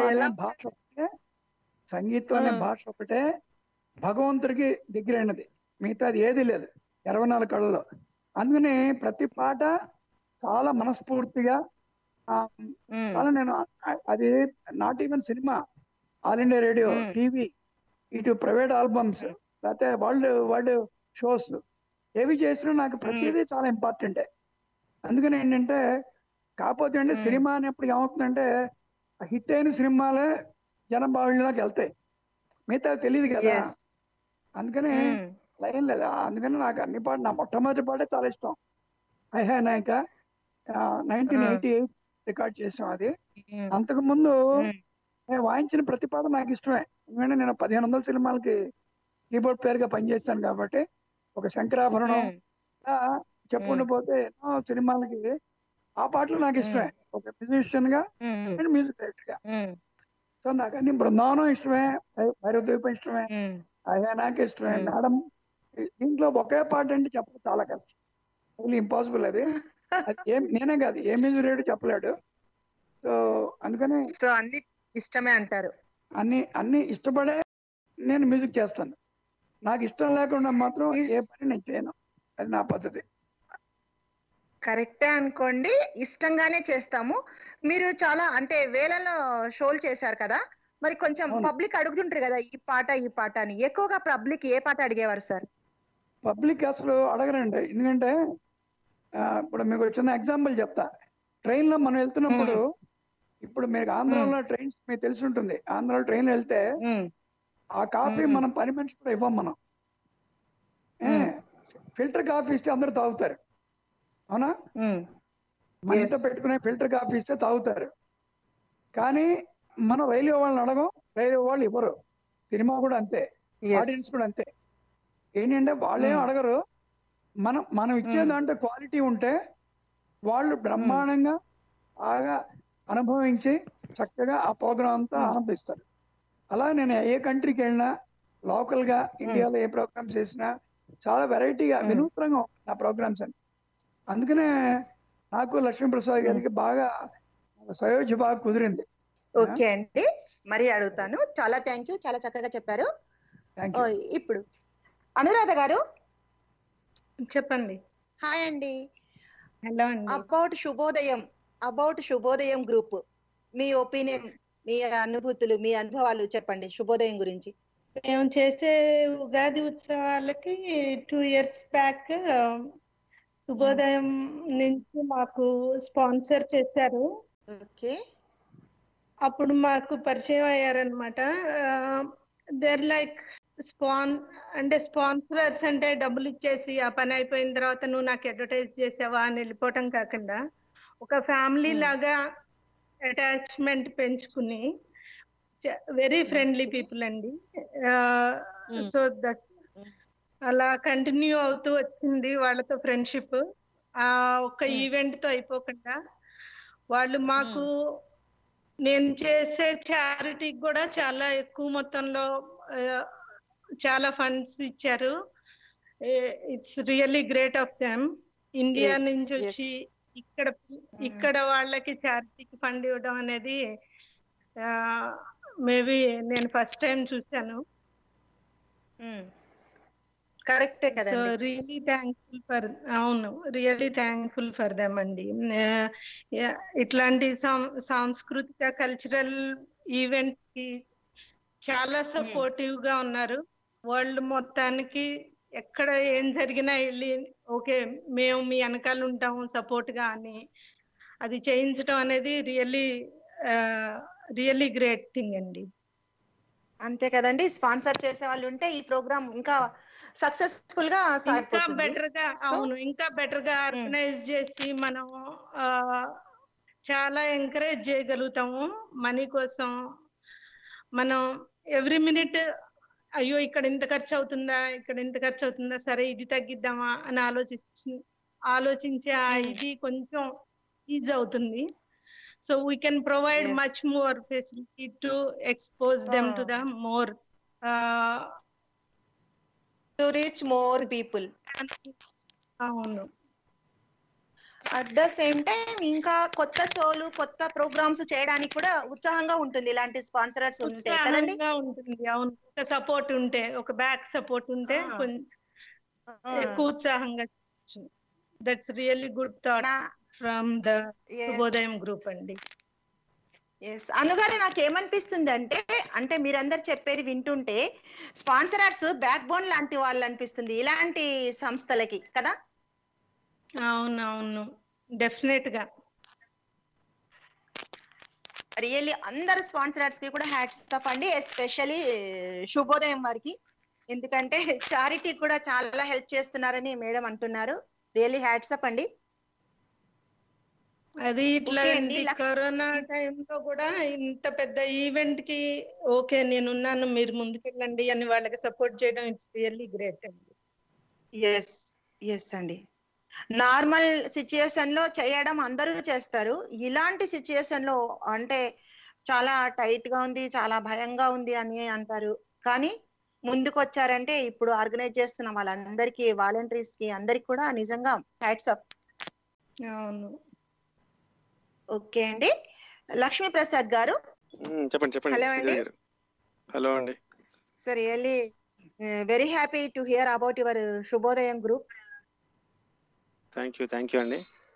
అనే భాష ఒకటే భగవంతుడికి దగ్గరైనది, మిగతాది ఏది లేదు 24 కళలో. అందుకని ప్రతి పాట చాలా మనస్ఫూర్తిగా, చాలా నేను అది not even cinema, all India radio, TV, ఇటు ప్రైవేట్ ఆల్బమ్స్, లేకపోతే వరల్డ్ షోస్ ఏవి చేసినా నాకు ప్రతిదీ చాలా ఇంపార్టెంటే. అందుకని ఏంటంటే, కాకపోతే అంటే సినిమా అనేప్పుడు ఏమవుతుందంటే, హిట్ అయిన సినిమాలే జనం బాహుళ్యంలోకి వెళ్తాయి, మిగతా తెలియదు కదా. అందుకని లైన్ లేదా, అందుకని నాకు అన్ని పాటలు, నా మొట్టమొదటి పాటే చాలా ఇష్టం, ఐహా నాయక, 1988 రికార్డ్ చేసాం అది. అంతకు ముందు నేను వాయించిన ప్రతి పాట నాకు ఇష్టమే, ఎందుకంటే నేను 1500 సినిమాలకి కీబోర్డ్ ప్లేయర్ గా పనిచేస్తాను కాబట్టి. ఒక శంకరాభరణం చెప్పుకుంటూ పోతే ఎన్నో సినిమాలకి ఆ పాటలు నాకు ఇష్టమే, ఒక మ్యూజిషియన్ గా అండ్ మ్యూజిక్ డైరెక్టర్ గా. సో నాకు అన్ని బృందావనం ఇష్టమే, భైరవ ద్వీపం ఇష్టమే, అయ్యా నాకు ఇష్టమే, మేడం. దీంట్లో ఒకే పాట అంటే చెప్పడం చాలా కష్టం, ఇంపాసిబుల్. అది నేనే కాదు, ఏ మ్యూజిక్ డైరెక్టర్ చెప్పలేడు. సో అందుకని అన్ని ఇష్టమే అంటారు. అన్ని ఇష్టపడే నేను మ్యూజిక్ చేస్తాను, నాకు ఇష్టం లేకుండా మాత్రం ఏ పని నేను చేయను, అది నా పద్ధతి. కరెక్టే అనుకోండి, ఇష్టంగానే చేస్తాము. మీరు చాలా అంటే వేలలో షోలు చేశారు కదా, మరి కొంచెం పబ్లిక్ అడుగుతుంటారు కదా ఈ పాట అని. ఎక్కువగా పబ్లిక్ ఏ పాట అడిగేవారు సార్? పబ్లిక్ అసలు అడగరండి, ఎందుకంటే ఇప్పుడు మీకు చిన్న ఎగ్జాంపుల్ చెప్తా. ట్రైన్ లో మనం వెళ్తున్నప్పుడు, ఇప్పుడు మీకు ఆంధ్రాలో ట్రైన్స్ మీకు తెలిసి ఉంటుంది, ఆంధ్రాలో ట్రైన్ వెళ్తే ఆ కాఫీ మనం పని మనిషి కూడా ఇవ్వం మనం. ఫిల్టర్ కాఫీ ఇస్తే అందరూ తాగుతారు, అవునా? మన ఇంట్లో పెట్టుకునే ఫిల్టర్ కాఫీ ఇస్తే తాగుతారు, కానీ మనం రైల్వే వాళ్ళని అడగం, రైల్వే వాళ్ళు ఇవ్వరు. సినిమా కూడా అంతే, ఆడియన్స్ కూడా అంతే. ఏంటంటే వాళ్ళేం అడగరు, మనం ఇచ్చే దాంట్లో క్వాలిటీ ఉంటే వాళ్ళు బ్రహ్మాండంగా బాగా అనుభవించి చక్కగా ఆ ప్రోగ్రామ్ అంతా ఆనందిస్తారు. అలా నేను ఏ కంట్రీకి వెళ్ళినా, లోకల్ గా ఇండియాలో ఏ ప్రోగ్రామ్స్ చేసినా చాలా వెరైటీగా, వినూత్నంగా నా ప్రోగ్రామ్స్ అని. అందుకనే నాకు లక్ష్మీప్రసాద్ గారికి బాగా సయోధ్య బాగా కుదిరింది. ఓకే అండి, మరి అడుగుతాను. చాలా థ్యాంక్ యూ, చాలా చక్కగా చెప్పారు. ఇప్పుడు అనురాధ గారు చెప్పండి. హాయ్ అండి. హలో అండి. అబౌట్ శుభోదయం గ్రూప్, మీ ఒపీనియన్, మీ అనుభూతులు, మీ అనుభవాలు చెప్పండి శుభోదయం గురించి. మేము చేసే ఉగాది ఉత్సవాలకి 2 years బ్యాక్ శుభోదయం నుంచి మాకు స్పాన్సర్ చేశారు. ఓకే. అప్పుడు మాకు పరిచయం అయ్యారనమాట. దేర్ లైక్ అంటే స్పాన్సరర్స్ అంటే డబ్బులు ఇచ్చేసి ఆ పని అయిపోయిన తర్వాత నువ్వు నాకు అడ్వర్టైజ్ చేసావా అని వెళ్ళిపోవటం కాకుండా ఒక ఫ్యామిలీ లాగా అటాచ్మెంట్ పెంచుకుని వెరీ ఫ్రెండ్లీ పీపుల్ అండి. సో దట్ అలా కంటిన్యూ అవుతూ వచ్చింది వాళ్ళతో ఫ్రెండ్షిప్. ఆ ఒక్క ఈవెంట్ తో అయిపోకుండా వాళ్ళు మాకు నేను చేసే చారిటీకి కూడా చాలా ఎక్కువ మొత్తంలో చాలా ఫండ్స్ ఇచ్చారు. It's really great of them. India నుంచి వచ్చి ఇక్కడ వాళ్ళకి చారిటీకి ఫండ్ ఇవ్వడం అనేది మేబీ నేను ఫస్ట్ టైం చూశాను. కరెక్టే సో కదండి. Really thankful for really thankful for them అండి. ఇట్లాంటి సాంస్కృతిక కల్చరల్ ఈవెంట్ కి చాలా సపోర్టివ్ గా ఉన్నారు. వరల్డ్ మొత్తానికి ఎక్కడ ఏం జరిగినా వెళ్ళి ఓకే మేము మీ వెనకాల ఉంటాము సపోర్ట్ గా అని అది చేయించడం అనేది రియల్లీ గ్రేట్ థింగ్ అండి. అంతే కదండి, స్పాన్సర్ చేసే వాళ్ళు ఉంటే ఈ ప్రోగ్రామ్ ఇంకా సక్సెస్ఫుల్ గా ఇంకా సాగిపోతుంది. బెటర్ గా ఇంకా బెటర్ గా ఆర్గనైజ్ చేసి మనం చాలా ఎంకరేజ్ చేయగలుగుతాము. మనీ కోసం మనం ఎవ్రీ మినిట్ అయ్యో ఇక్కడ ఇంత ఖర్చు అవుతుందా సరే ఇది తగ్గిద్దామా అని ఆలోచించే ఇది కొంచెం ఈజీ అవుతుంది. So we can provide much more facility to expose them to the more to reach more people. అవును. అట్ ద సేమ్ టైం ఇంకా కొత్త షోలు కొత్త ప్రోగ్రామ్స్ చేయడానికి కూడా ఉత్సాహంగా ఉంటుంది ఇలాంటి స్పాన్సరర్స్ ఉంటే కదండి. ఉంటుంది. అవును, ఒక సపోర్ట్ ఉంటే, ఒక బ్యాక్ సపోర్ట్ ఉంటే ఎక్కువ ఉత్సాహంగా. That's really good thought from the Subhodayam group అండి. అనుగారు నాకేమనిపిస్తుంది అంటే మీరందరు చెప్పేది వింటుంటే స్పాన్సరర్స్ బ్యాక్ బోన్ లాంటి వాళ్ళు అనిపిస్తుంది ఇలాంటి సంస్థలకి కదా. అవునవును, డెఫినెట్ గా రియల్లీ అందరు స్పాన్సరర్స్ కి కూడా హ్యాట్స్ ఆఫ్ అండి, ఎస్పెషల్లీ శుభోదయం వారికి. ఎందుకంటే చారిటీ కూడా చాలా హెల్ప్ చేస్తున్నారని మేడం అంటున్నారు. రియల్లీ హ్యాట్స్ ఆఫ్ అండి. అది ఇట్లా కరోనా టైంలో కూడా ఇంత పెద్ద ఈవెంట్ కి ఓకే నేనున్నాను మీరు ముందుకెళ్ళండి అని వాళ్ళకి సపోర్ట్ చేయడం ఇట్స్ రియల్లీ గ్రేట్ అండి. ఎస్ అండి. నార్మల్ సిచ్యుయేషన్ లో చేయడం అందరూ చేస్తారు. ఇలాంటి సిచ్యుయేషన్ లో అంటే చాలా టైట్ గా ఉంది, చాలా భయంగా ఉంది అని అంటారు. కానీ ముందుకు వచ్చారంటే ఇప్పుడు ఆర్గనైజ్ చేస్తున్న వాళ్ళందరికీ, వాలంటీర్స్ కి అందరికి కూడా నిజంగా హ్యాట్స్ ఆఫ్. అవును. ఓకే అండి, లక్ష్మీ ప్రసాద్ గారు చెప్పండి. హలో అండి. హలో అండి. So really very happy to hear about your Subhodayam group. Thank you అండి.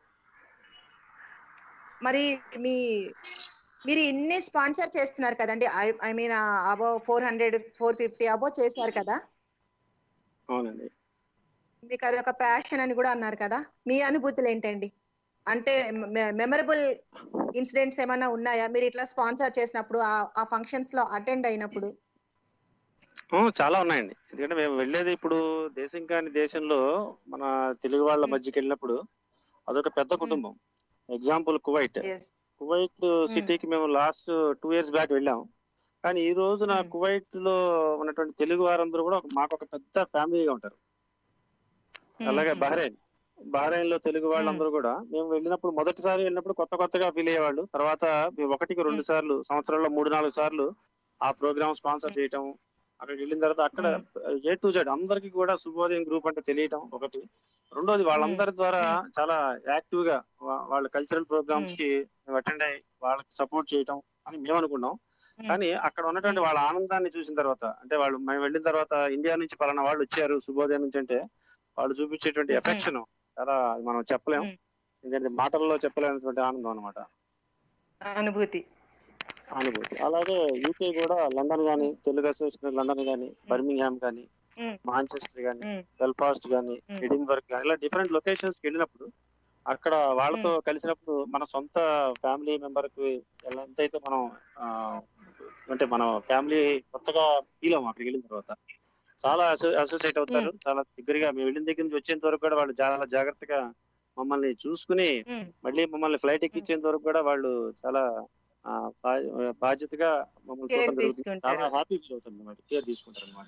మరి మీరు ఇన్ని స్పాన్సర్ చేస్తున్నారు కదండి, ఐ మీన్ అబౌవ్ 400 450 అబౌవ్ చేశారు కదా. అవునండి. మీకు అదొక ప్యాషన్ అని కూడా అన్నారు కదా. మీ అనుభూతులు ఏంటండి? అంటే మెమరబుల్ ఇన్సిడెంట్స్ ఏమైనా ఉన్నాయా మీరు ఇట్లా స్పాన్సర్ చేసినప్పుడు, ఆ ఫంక్షన్స్ లో అటెండ్ అయినప్పుడు? చాలా ఉన్నాయండి. ఎందుకంటే మేము వెళ్ళేది ఇప్పుడు దేశం కాని దేశంలో మన తెలుగు వాళ్ళ మధ్యకి వెళ్ళినప్పుడు అదొక పెద్ద కుటుంబం. ఎగ్జాంపుల్ కువైట్ సిటీకి మేము లాస్ట్ 2 years బ్యాక్ వెళ్ళాము. కానీ ఈ రోజున కువైట్ లో ఉన్నటువంటి తెలుగు వారందరూ కూడా మాకు ఒక పెద్ద ఫ్యామిలీగా ఉంటారు. అలాగే బహ్రెయిన్ లో తెలుగు వాళ్ళందరూ కూడా మేము వెళ్ళినప్పుడు మొదటిసారి వెళ్ళినప్పుడు కొత్తగా ఫీల్ అయ్యేవాళ్ళు. తర్వాత మేము 1-2 సార్లు సంవత్సరంలో 3-4 సార్లు ఆ ప్రోగ్రామ్ స్పాన్సర్ చేయటం. అక్కడికి వెళ్ళిన తర్వాత అక్కడ A to Z అందరికి కూడా శుభోదయం గ్రూప్ అంటే తెలియటం ఒకటి. రెండోది వాళ్ళందరి ద్వారా చాలా యాక్టివ్ గా వాళ్ళ కల్చరల్ ప్రోగ్రామ్స్ కి అటెండ్ అయ్యి వాళ్ళకి సపోర్ట్ చేయటం అని మేము అనుకున్నాం. కానీ అక్కడ ఉన్నటువంటి వాళ్ళ ఆనందాన్ని చూసిన తర్వాత, అంటే మేము వెళ్ళిన తర్వాత ఇండియా నుంచి పలానా వాళ్ళు వచ్చారు శుభోదయం నుంచి అంటే వాళ్ళు చూపించేటువంటి ఎఫెక్షన్ చాలా మనం చెప్పలేము. ఎందుకంటే మాటల్లో చెప్పలేనటువంటి ఆనందం అనమాట, అనుభూతి. అలాగే యూకే కూడా లండన్ గానీ, తెలుగు అసోసియేషన్ లండన్ గానీ, బర్మింగ్హామ్ గానీ, మాంచెస్టర్ గానీ, బెల్ఫాస్ట్ గానీ, ఎడిన్బర్గ్ గానీ ఇలా డిఫరెంట్ లొకేషన్స్ కి వెళ్ళినప్పుడు అక్కడ వాళ్ళతో కలిసినప్పుడు మన సొంత ఫ్యామిలీ మెంబర్ కి ఎంతైతే మనం అంటే మన ఫ్యామిలీ కొత్తగా ఫీల్ అవ్వం అక్కడికి వెళ్ళిన తర్వాత. చాలా అసోసియేట్ అవుతారు. చాలా దగ్గరగా మేము వెళ్ళిన దగ్గర నుంచి వచ్చేంత వరకు కూడా వాళ్ళు చాలా జాగ్రత్తగా మమ్మల్ని చూసుకుని మళ్ళీ మమ్మల్ని ఫ్లైట్ ఎక్కించేంత వరకు కూడా వాళ్ళు చాలా బాధ్యతగా మమ్మల్ని చూడడం జరుగుతుంది. చాలా హ్యాపీ ఫీల్ అవుతుంది అన్నమాట, కేర్ తీసుకుంటారు అనమాట.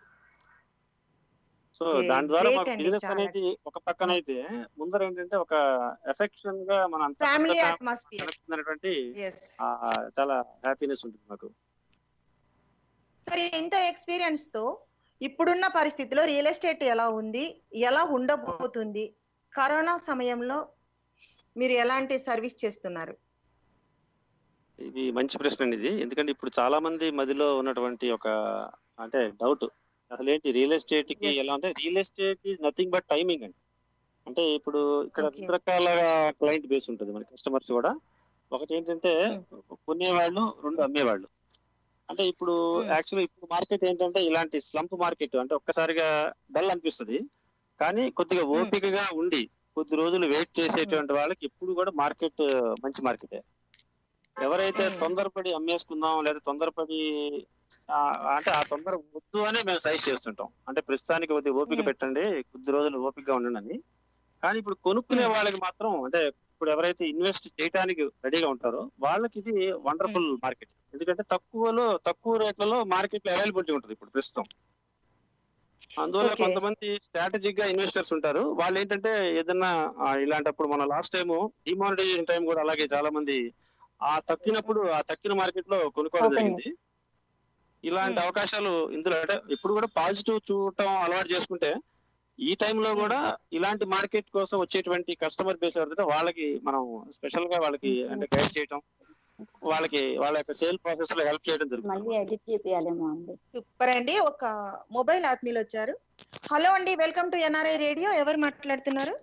సో దాని ద్వారా మా బిజినెస్ అనేది ఒక పక్కన అయితే ముందర ఏంటంటే ఒక ఎఫెక్షన్ గా మన అనేటువంటి చాలా హ్యాపీనెస్ ఉంటుంది మాకు. సరే, ఇంత ఎక్స్పీరియన్స్ తో ఇప్పుడున్న పరిస్థితిలో రియల్ ఎస్టేట్ ఎలా ఉంది, ఎలా ఉండబోతుంది, కరోనా సమయంలో మీరు ఎలాంటి సర్వీస్ చేస్తున్నారు? ఇది మంచి ప్రశ్న అండి ఇది. ఎందుకంటే ఇప్పుడు చాలా మంది మదిలో ఉన్నటువంటి ఒక అంటే డౌట్, అసలు ఏంటి రియల్ ఎస్టేట్ కి ఎలా అంటే, real estate is nothing but timing అండి. అంటే ఇప్పుడు ఇక్కడ రెండు రకాల క్లయింట్ బేస్ ఉంటుంది మన కస్టమర్స్ కూడా. ఒకటి ఏంటంటే కొనేవాళ్ళు, రెండు అమ్మేవాళ్ళు. అంటే ఇప్పుడు యాక్చువల్లీ ఇప్పుడు మార్కెట్ ఏంటంటే ఇలాంటి స్లంప్ మార్కెట్, అంటే ఒక్కసారిగా డల్ అనిపిస్తుంది. కానీ కొద్దిగా ఓపికగా ఉండి కొద్ది రోజులు వెయిట్ చేసేటువంటి వాళ్ళకి ఎప్పుడు కూడా మార్కెట్ మంచి మార్కెటే. ఎవరైతే తొందరపడి అమ్మేసుకుందాం లేదా తొందరపడి అంటే ఆ తొందర వద్దు అని మేము సజెస్ట్ చేస్తుంటాం. అంటే ప్రస్తుతానికి కొద్దిగా ఓపిక పెట్టండి, కొద్ది రోజులు ఓపికగా ఉండండి అని. కానీ ఇప్పుడు కొనుక్కునే వాళ్ళకి మాత్రం, అంటే ఇప్పుడు ఎవరైతే ఇన్వెస్ట్ చేయడానికి రెడీగా ఉంటారో వాళ్ళకి ఇది వండర్ఫుల్ మార్కెట్. ఎందుకంటే తక్కువ రేట్లలో మార్కెట్ లో అవైలబిలిటీ ఉంటుంది ఇప్పుడు ప్రస్తుతం. అందువల్ల కొంతమంది స్ట్రాటజిక్ గా ఇన్వెస్టర్స్ ఉంటారు. వాళ్ళు ఏంటంటే ఏదన్నా ఇలాంటప్పుడు మన లాస్ట్ టైం డిమానిటైజేషన్ టైం కూడా అలాగే చాలా మంది తక్కిన మార్కెట్ లో కొనుక్కోవడం జరిగింది. ఇలాంటి అవకాశాలు ఇందులో అంటే ఇప్పుడు కూడా పాజిటివ్ చూడటం అలవాటు చేసుకుంటే ఈ టైంలో కూడా ఇలాంటి మార్కెట్ కోసం వచ్చేటువంటి కస్టమర్ బేస్ ఎవరైతే వాళ్ళకి మనం స్పెషల్ గా వాళ్ళకి అంటే గైడ్ చేయటం, వాళ్ళకి వాళ్ళ యొక్క సేల్ ప్రాసెస్ లో హెల్ప్ చేయడం జరుగుతుంది. సూపర్ అండి. ఒక మొబైల్ ఆత్మీయులు వచ్చారు. హలో అండి, వెల్కమ్ టు ఎన్ఆర్ఐ రేడియో. ఎవరు మాట్లాడుతున్నారు?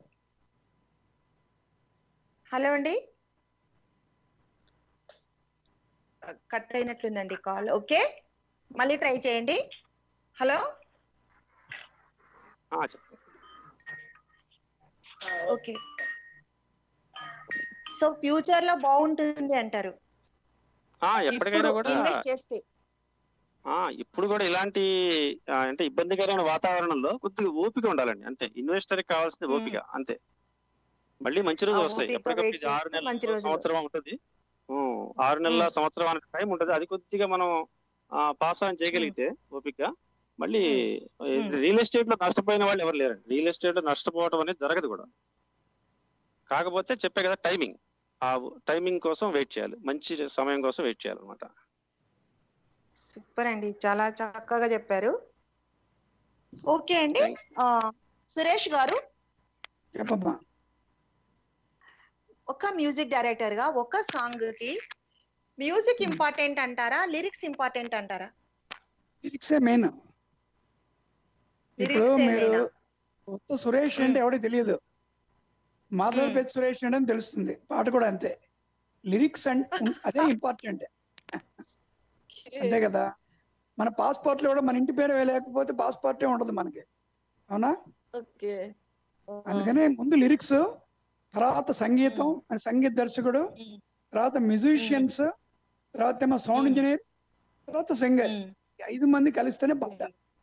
హలో అండి, కట్ అయినట్లుందండి కాల్. ఓకే, మళ్ళీ ట్రై చేయండి. Hello, okay. సో ఫ్యూచర్ లో బాగుంటుంది అంటారు ఎప్పటికైనా కూడా ఇన్వెస్ట్ చేస్తే. ఇప్పుడు కూడా ఇలాంటి అంటే ఇబ్బందికరమైన వాతావరణంలో కొద్దిగా ఓపిక ఉండాలండి, అంతే. ఇన్వెస్టర్ కి కావాల్సిన ఓపిక, అంతే. మళ్ళీ మంచి రోజులు వస్తాయి. ఎప్పటికప్పుడు 6 నెలల సంవత్సరం ఉంటుంది, 6 నెలల సంవత్సరం అనే టైం ఉంటుంది. అది కొద్దిగా మనం పాస్ ఆన్ చేయగలిగితే ఓపిక, మళ్ళీ రియల్ ఎస్టేట్ లో నష్టపోయిన వాళ్ళు ఎవరు లేరండి. రియల్ ఎస్టేట్ లో నష్టపోవడం అనేది జరగదు కూడా. కాకపోతే చెప్పే కదా టైమింగ్, ఆ టైమింగ్ కోసం వెయిట్ చేయాలి, మంచి సమయం కోసం వెయిట్ చేయాలన్నమాట. సూపర్ అండి, చాలా చక్కగా చెప్పారు. ఓకే అండి, సురేష్ గారు, ఒక మ్యూజిక్ డైరెక్టర్ గా ఒక సాంగ్ కి మ్యూజిక్ ఇంపార్టెంట్ అంటారా, లిరిక్స్ ఇంపార్టెంట్ అంటారా? లిరిక్సే మెయిన్. ఇప్పుడు మీరు కొత్త సురేష్ అంటే ఎవరికి తెలియదు, మాధవపేట్ సురేష్ అంటే తెలుస్తుంది, పాట కూడా అంతే. లిరిక్స్ అంటే అదే ఇంపార్టెంట్, అంతే కదా. మన పాస్పోర్ట్ లో కూడా మన ఇంటి పేరు లేకపోతే పాస్పోర్టే ఉండదు మనకి, అవునా? అందుకనే ముందు లిరిక్స్, తర్వాత సంగీతం, సంగీత దర్శకుడు, తర్వాత మ్యూజిషియన్స్, తర్వాత ఏమో సౌండ్ ఇంజనీర్, తర్వాత సింగర్. 5 మంది కలిస్తేనే పాట.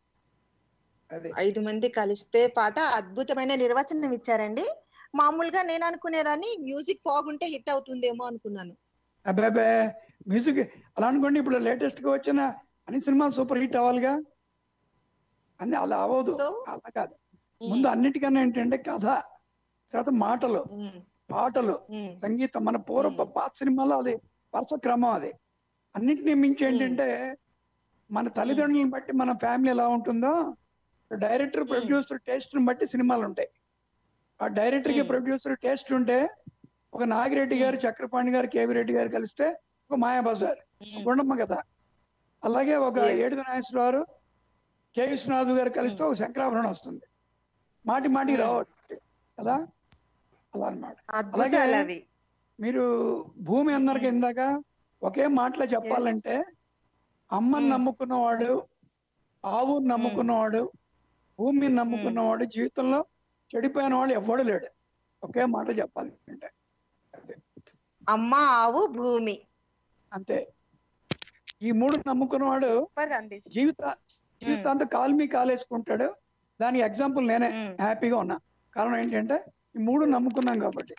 5 మంది కలిస్తే పాట. అద్భుతమైన నిర్వచనం ఇచ్చారండి. మామూలుగా నేను అనుకునేదాన్ని మ్యూజిక్ బాగుంటే హిట్ అవుతుందేమో అనుకున్నాను. అబ్బాబే, మ్యూజిక్ అలా అనుకోండి. ఇప్పుడు లేటెస్ట్ గా వచ్చిన అన్ని సినిమాలు సూపర్ హిట్ అవ్వాలిగా, అన్ని అలా అవ్వదు, అలా కాదు. ముందు అన్నిటికన్నా ఏంటంటే కథ, తర్వాత మాటలు, పాటలు, సంగీతం. మన పాత సినిమాలో అది వరుస క్రమం. అది అన్నిటినీ మించి ఏంటంటే మన తల్లిదండ్రులను బట్టి మన ఫ్యామిలీ ఎలా ఉంటుందో, డైరెక్టర్ ప్రొడ్యూసర్ టేస్ట్ ని బట్టి సినిమాలు ఉంటాయి. ఆ డైరెక్టర్ కి ప్రొడ్యూసర్ టేస్ట్ ఉంటే, ఒక నాగిరెడ్డి గారు, చక్రపాణి గారు, కేవి రెడ్డి గారు కలిస్తే ఒక మాయాబజార్, గుండమ్మ కథ. అలాగే ఒక ఏడుగు నాగేశ్వరరావు, కె విశ్వనాథ్ గారు కలిస్తే ఒక శంకరాభరణం వస్తుంది. మాటి మాటికి రావచ్చు కదా, అలా అన్నమాట. అలాగే మీరు భూమి అన్నారు ఇందాక, ఒకే మాటలో చెప్పాలంటే అమ్మని నమ్ముకున్నవాడు, ఆవుని నమ్ముకున్నవాడు, భూమిని నమ్ముకున్నవాడు జీవితంలో చెడిపోయిన వాడు ఎవ్వడు లేడు. ఒకే మాట చెప్పాలి అంటే అమ్మ, ఆవు, భూమి, అంతే. ఈ 3 నమ్ముకున్నవాడు జీవితాంతా కాలు మీ కాలేసుకుంటాడు. దానికి ఎగ్జాంపుల్ నేనే హ్యాపీగా ఉన్నా. కారణం ఏంటంటే ఈ 3 నమ్ముకున్నాం కాబట్టి.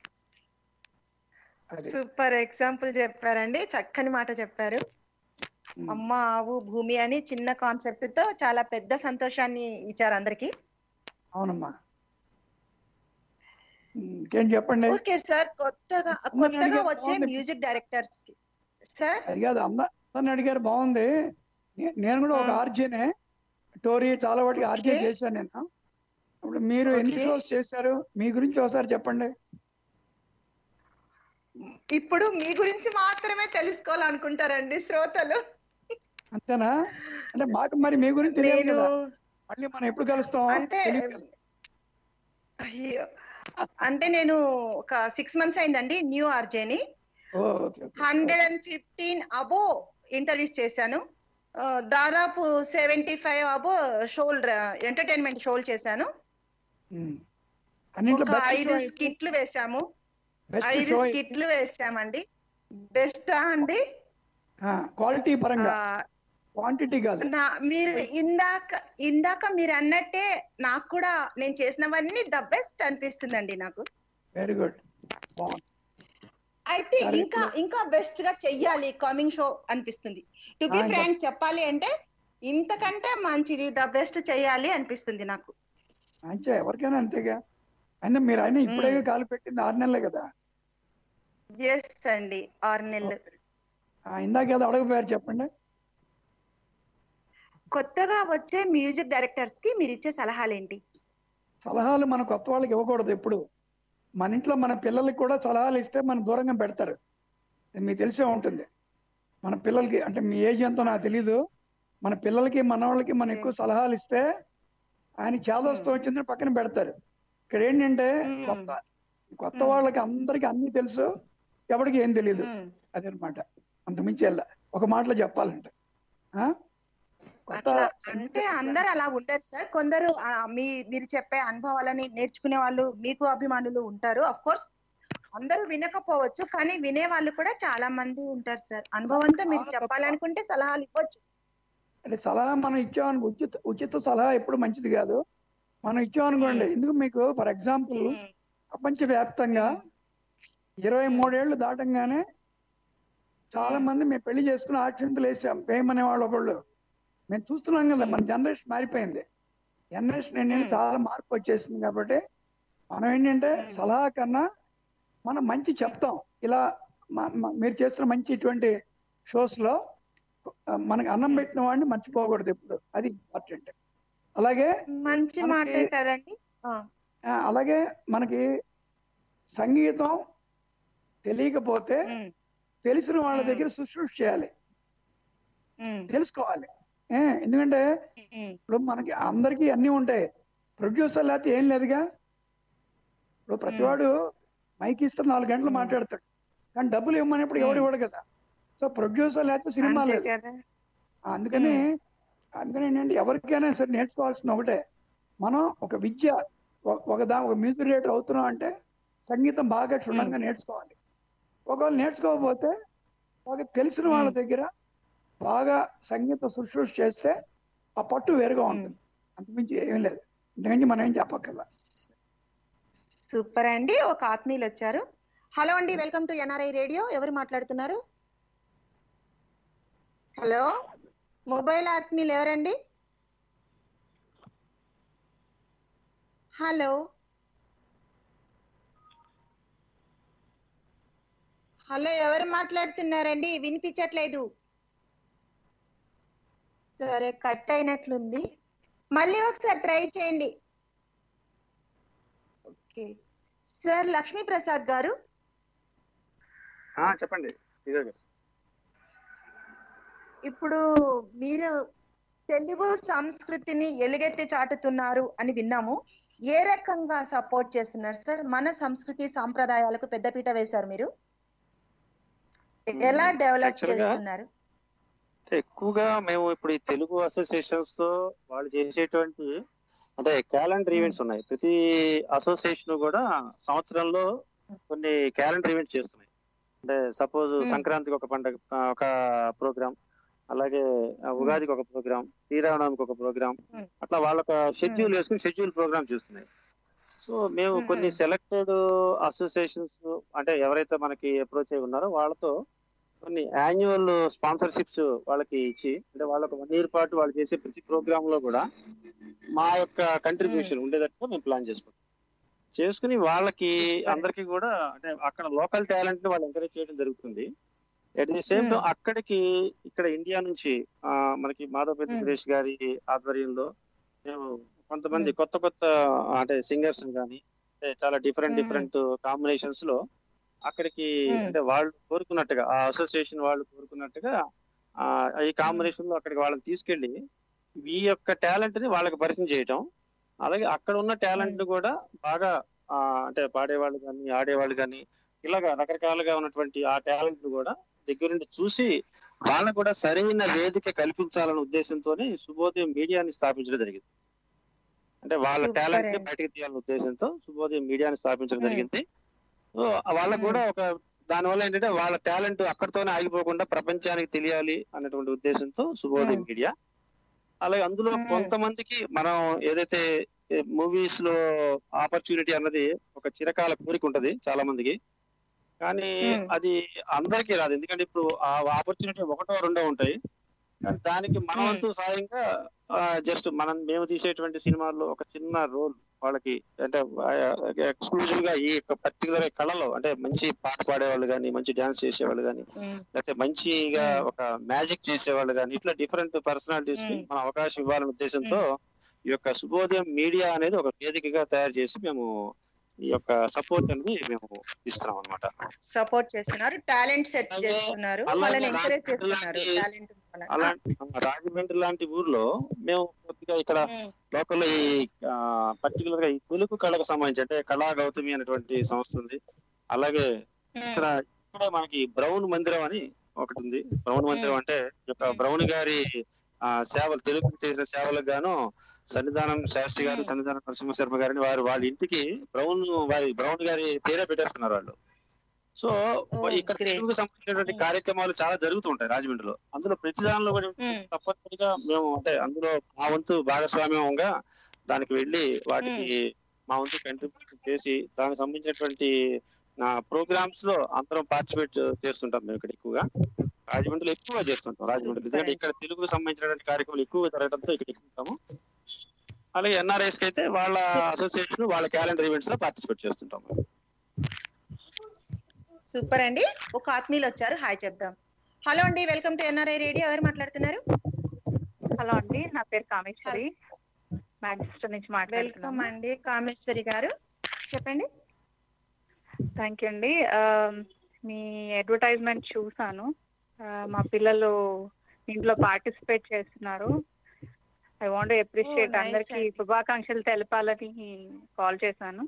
సూపర్ ఎగ్జాంపుల్ చెప్పారండి, చక్కని మాట చెప్పారు. అమ్మ ఆవు భూమి అని చిన్న కాన్సెప్ట్ తో చాలా పెద్ద సంతోషాన్ని ఇచ్చారు అందరికి. అవునమ్మా, ఇంకేం చెప్పండి. ఓకే సార్, కొత్తగా వచ్చే మ్యూజిక్ డైరెక్టర్స్ కి సార్. అది కాదు, అందరిని అడిగారు, బాగుంది. నేను కూడా ఒక ఆర్జేనే, టోరీ చాలా వాటికి ఆర్జే చేశాను నేను. ఇప్పుడు మీరు ఎన్ని షోస్ చేశారు, మీ గురించి ఒకసారి చెప్పండి. ఇప్పుడు మీ గురించి మాత్రమే తెలుసుకోవాలనుకుంటారండి శ్రోతలు. అంతేనా? అంటే మాకు మరి మీ గురించి తెలియదు కదా, మళ్ళీ మనం ఎప్పుడు కలుస్తాం అంటే అయ్యో, అంటే నేను ఒక 6 months అయిందండి న్యూ ఆర్జేని. 115 అబో ఇంటర్వ్యూస్ చేశాను. దాదాపు 75 అబో షోలు, ఎంటర్టైన్మెంట్ షోలు చేశాను. 5 స్కిట్లు వేసాము. 5 స్కిట్లు వేసామండి. బెస్ట్ అండి, క్వాలిటీ పరంగా, క్వాంటిటీ కాదు. మీరు ఇందాక మీరు అన్నట్టే నాకు కూడా నేను చేసినవన్నీ ద బెస్ట్ అనిపిస్తుందండి నాకు. Very good. అయితే ఇంకా బెస్ట్ గా చెయ్యాలి కమింగ్ షో అనిపిస్తుంది. టు బి ఫ్రాంక్ చెప్పాలి అంటే ఇంతకంటే మంచిది ద బెస్ట్ చెయ్యాలి అనిపిస్తుంది నాకు. అంతే, ఎవరికైనా అంతేగా. అయినా మీరు అయినా ఇప్పుడే కాలు పెట్టింది 6 నెలలే కదా. ఎస్ అండి, 6 నెలలు. ఇందాక ఏదో అడగపోయారు, చెప్పండి. కొత్తగా వచ్చే మ్యూజిక్ డైరెక్టర్స్ కి మీరు ఇచ్చే సలహాలు ఏంటి? సలహాలు మన కొత్త వాళ్ళకి ఇవ్వకూడదు ఎప్పుడు. మన ఇంట్లో మన పిల్లలకి కూడా సలహాలు ఇస్తే మన దూరంగా పెడతారు. మీకు తెలిసే ఉంటుంది. మన పిల్లలకి, అంటే మీ ఏజ్ ఎంతో నాకు తెలీదు, మన పిల్లలకి మనవాళ్ళకి మనం ఎక్కువ సలహాలు ఇస్తే ఆయన చేదోస్తం వచ్చిందని పక్కన పెడతారు. ఇక్కడ ఏంటంటే కొత్త వాళ్ళకి అందరికి అన్ని తెలుసు, ఎవరికి ఏం తెలియదు. అదనమాట. అంతమించి ఒక మాటలో చెప్పాలంటే అంటే అందరు అలా ఉండరు సార్. కొందరు మీరు చెప్పే అనుభవాలని నేర్చుకునే వాళ్ళు, మీకు అభిమానులు ఉంటారు. అఫ్ కోర్స్ అందరూ వినకపోవచ్చు, కానీ వినే వాళ్ళు కూడా చాలా మంది ఉంటారు సార్. అనుభవంతో మీరు చెప్పాలనుకుంటే సలహాలు ఇవ్వచ్చు. అంటే సలహా మనం ఇచ్చామని ఉచిత సలహా ఎప్పుడు మంచిది కాదు. మనం ఇచ్చామనుకోండి, ఎందుకు మీకు ఫర్ ఎగ్జాంపుల్ ప్రపంచవ్యాప్తంగా 23 ఏళ్ళు దాటంగానే చాలా మంది మేము పెళ్లి చేసుకుని ఆక్షింతలు వేసాం. ఫేమ్ అనే వాళ్ళు ఒకళ్ళు మేము చూస్తున్నాం కదా. మన జనరేషన్ మారిపోయింది. జనరేషన్ ఏంటంటే చాలా మార్పు వచ్చేసింది. కాబట్టి మనం ఏంటంటే సలహా కన్నా మనం మంచి చెప్తాం. ఇలా మీరు చేస్తున్న మంచి ఇటువంటి షోస్ లో మనకి అన్నం పెట్టిన వాడిని మర్చిపోకూడదు ఎప్పుడు, అది ఇంపార్టెంట్. అలాగే మంచి మాటే కదండి. అలాగే మనకి సంగీతం తెలియకపోతే తెలిసిన వాళ్ళ దగ్గర శుశ్రూష చేయాలి, తెలుసుకోవాలి. ఎందుకంటే ఇప్పుడు మనకి అందరికీ అన్నీ ఉంటాయి, ప్రొడ్యూసర్ లేకపోతే ఏం లేదుగా. ఇప్పుడు ప్రతివాడు మైక్ ఇస్తే 4 గంటలు మాట్లాడతాడు, కానీ డబ్బులు ఇవ్వమనేప్పుడు ఎవడు ఇవ్వడు కదా. సో ప్రొడ్యూసర్ లేకపోతే సినిమా లేదు. అందుకని ఏంటంటే ఎవరికైనా సరే నేర్చుకోవాల్సింది ఒకటే, మనం ఒక విద్య, ఒక మ్యూజిక్ డైరెక్టర్ అవుతున్నాం అంటే సంగీతం బాగా క్షుణ్ణంగా నేర్చుకోవాలి. ఒకవేళ నేర్చుకోకపోతే ఒక తెలిసిన వాళ్ళ దగ్గర బాగా సంగీత శుశ్రూష చేస్తే ఆ పట్టు వేరుగా ఉంటుంది. అంతకుమించి ఏమీ లేదు. ఇంతకుమించి మనం ఏం చెప్పక్కర్లా. సూపర్ అండి. ఒక ఆత్మీయులు వచ్చారు. హలో అండి, వెల్కమ్ టు ఎన్ఆర్ఐ రేడియో. ఎవరు మాట్లాడుతున్నారు? హలో, మొబైల్ ఆత్మీయులు ఎవరండి? హలో హలో, ఎవరు మాట్లాడుతున్నారండి? వినిపించట్లేదు. సరే, కట్ అయినట్లుంది. మళ్ళీ ఒకసారి ట్రై చేయండి. Okay sir. లక్ష్మీ ప్రసాద్ గారు చెప్పండి. ఇప్పుడు మీరు తెలుగు సంస్కృతిని ఎలుగెత్తి చాటుతున్నారు అని విన్నాము. ఏ రకంగా సపోర్ట్ చేస్తున్నారు సార్? మన సంస్కృతి సాంప్రదాయాలకు పెద్దపీట వేశారు మీరు. ఎలా డెవలప్ చేస్తున్నారు? ఎక్కువగా మేము ఇప్పుడు ఈ తెలుగు అసోసియేషన్స్ తో వాళ్ళు చేసేటువంటి అంటే క్యాలెండర్ ఈవెంట్స్ ఉన్నాయి. ప్రతి అసోసియేషన్ కూడా సంవత్సరంలో కొన్ని క్యాలెండర్ ఈవెంట్స్ చేస్తున్నాయి. అంటే సపోజ్ సంక్రాంతికి ఒక పండుగ, ఒక ప్రోగ్రామ్, అలాగే ఉగాదికి ఒక ప్రోగ్రామ్, శ్రీరామనవమికి ఒక ప్రోగ్రామ్, అట్లా వాళ్ళొక షెడ్యూల్ వేసుకుని షెడ్యూల్ ప్రోగ్రామ్ చేస్తున్నాయి. సో మేము కొన్ని సెలెక్టెడ్ అసోసియేషన్స్ అంటే ఎవరైతే మనకి అప్రోచ్ అయి ఉన్నారో వాళ్ళతో కొన్ని యాన్యువల్ స్పాన్సర్షిప్స్ వాళ్ళకి ఇచ్చి, అంటే వాళ్ళకి 1 year పాటు వాళ్ళు చేసే ప్రతి ప్రోగ్రామ్ లో కూడా మా యొక్క కంట్రిబ్యూషన్ ఉండేటట్టుగా మేము ప్లాన్ చేసుకుని వాళ్ళకి అందరికి కూడా అంటే అక్కడ లోకల్ టాలెంట్ ని వాళ్ళు ఎంకరేజ్ చేయడం జరుగుతుంది. అట్ ది సేమ్ టైం అక్కడికి ఇక్కడ ఇండియా నుంచి మనకి మాధవపేట సురేష్ గారి ఆధ్వర్యంలో మేము కొంతమంది కొత్త అంటే సింగర్స్ కానీ చాలా డిఫరెంట్ కాంబినేషన్స్ లో అక్కడికి అంటే వాళ్ళు కోరుకున్నట్టుగా ఆ అసోసియేషన్ వాళ్ళు కోరుకున్నట్టుగా ఈ కాంబినేషన్ లో అక్కడికి వాళ్ళని తీసుకెళ్లి ఈ యొక్క టాలెంట్ ని వాళ్ళకి పరిచయం చేయటం, అలాగే అక్కడ ఉన్న టాలెంట్ ని కూడా బాగా అంటే పాడేవాళ్ళు కానీ ఆడేవాళ్ళు కానీ ఇలాగా రకరకాలుగా ఉన్నటువంటి ఆ టాలెంట్ ని కూడా దగ్గరుండి చూసి వాళ్ళకు కూడా సరైన వేదిక కల్పించాలనే ఉద్దేశంతోనే శుభోదయం మీడియాని స్థాపించడం జరిగింది. అంటే వాళ్ళ టాలెంట్ ని బయటకు తీయాలనే ఉద్దేశంతో శుభోదయం మీడియాని స్థాపించడం జరిగింది. సో వాళ్ళకు కూడా ఒక దానివల్ల ఏంటంటే వాళ్ళ టాలెంట్ అక్కడితోనే ఆగిపోకుండా ప్రపంచానికి తెలియాలి అన్నటువంటి ఉద్దేశంతో శుభోదయం మీడియా. అలాగే అందులో కొంతమందికి మనం ఏదైతే మూవీస్ లో ఆపర్చునిటీ అన్నది ఒక చిరకాల కోరిక ఉంటది చాలా మందికి, కానీ అది అందరికీ రాదు. ఎందుకంటే ఇప్పుడు ఆ ఆపర్చునిటీ 1 or 2 ఉంటాయి. కానీ దానికి మన వంతు సాయంగా జస్ట్ మేము తీసేటువంటి సినిమాల్లో ఒక చిన్న రోల్ వాళ్ళకి అంటే ఎక్స్క్లూజివ్ గా ఈ పర్టికులర్ కళలో అంటే మంచి పాట పాడేవాళ్ళు కానీ, మంచి డాన్స్ చేసేవాళ్ళు కానీ, లేకపోతే మంచిగా ఒక మ్యాజిక్ చేసేవాళ్ళు కానీ, ఇట్లా డిఫరెంట్ పర్సనాలిటీస్ కి మనం అవకాశం ఇవ్వాలనే ఉద్దేశంతో ఈ యొక్క శుభోదయం మీడియా అనేది ఒక వేదికగా తయారు చేసి మేము ఈ యొక్క సపోర్ట్ అనేది మేము ఇస్తున్నాం అనమాట. సపోర్ట్ చేస్తున్నారు, టాలెంట్ సెర్చ్ చేస్తున్నారు, వాళ్ళని ఎంకరేజ్ చేస్తున్నారు. అలాంటి రాజమండ్రి లాంటి ఊర్లో మేము కొద్దిగా ఇక్కడ లోకల్ ఈ పర్టికులర్ గా ఈ తెలుగు కళకు సంబంధించి అంటే కళా గౌతమి అనేటువంటి సంస్థ ఉంది. అలాగే ఇక్కడ మనకి బ్రౌన్ మందిరం అని ఒకటి ఉంది. బ్రౌన్ మందిరం అంటే బ్రౌన్ గారి సేవలు, తెలుగు చేసిన సేవలకు గాను సన్నిధానం శాస్త్రి గారు, సన్నిధానం నరసింహశర్మ గారిని వాళ్ళ ఇంటికి బ్రౌన్ గారి పేరే పెట్టేసుకున్నారు వాళ్ళు. సో ఇక్కడ తెలుగుకు సంబంధించినటువంటి కార్యక్రమాలు చాలా జరుగుతూ ఉంటాయి రాజమండ్రిలో. అందులో ప్రతి దానిలో కూడా తప్పనిసరిగా మేము అంటే అందులో మా వంతు భాగస్వామ్యంగా దానికి వెళ్ళి వాటికి మా వంతు కంట్రిబ్యూషన్ చేసి దానికి సంబంధించినటువంటి ప్రోగ్రామ్స్ లో అందరం పార్టిసిపేట్ చేస్తుంటాం. మేము ఇక్కడ ఎక్కువగా రాజమండ్రిలో ఎక్కువగా చేస్తుంటాం. రాజమండ్రి ఎందుకంటే ఇక్కడ తెలుగుకు సంబంధించినటువంటి కార్యక్రమాలు ఎక్కువగా జరగడంతో ఇక్కడ ఎక్కుతాము. అలాగే ఎన్ఆర్ఐస్ కి అయితే వాళ్ళ అసోసియేషన్ వాళ్ళ క్యాలెండర్ ఈవెంట్స్ లో పార్టిసిపేట్ చేస్తుంటాం. సూపర్ అండి. ఒక ఆత్మీయులు వచ్చారు, హాయ్ చెప్దాం. హలో అండి, వెల్కమ్ టు ఎన్ఆర్ఐ రేడియో. ఎవరు మాట్లాడుతున్నారు? హలో అండి, నా పేరు కామేశ్వరి, మాంచెస్టర్ నుంచి మాట్లాడుతున్నాను. వెల్కమ్ అండి కామేశ్వరి గారు, చెప్పండి. థ్యాంక్ యూ అండి. మీ అడ్వర్టైజ్మెంట్ చూసాను. మా పిల్లలు ఇంట్లో పార్టిసిపేట్ చేస్తున్నారు. ఐ వాంట్ టు అప్రిషియేట్, అందరికి శుభాకాంక్షలు తెలపాలని కాల్ చేశాను.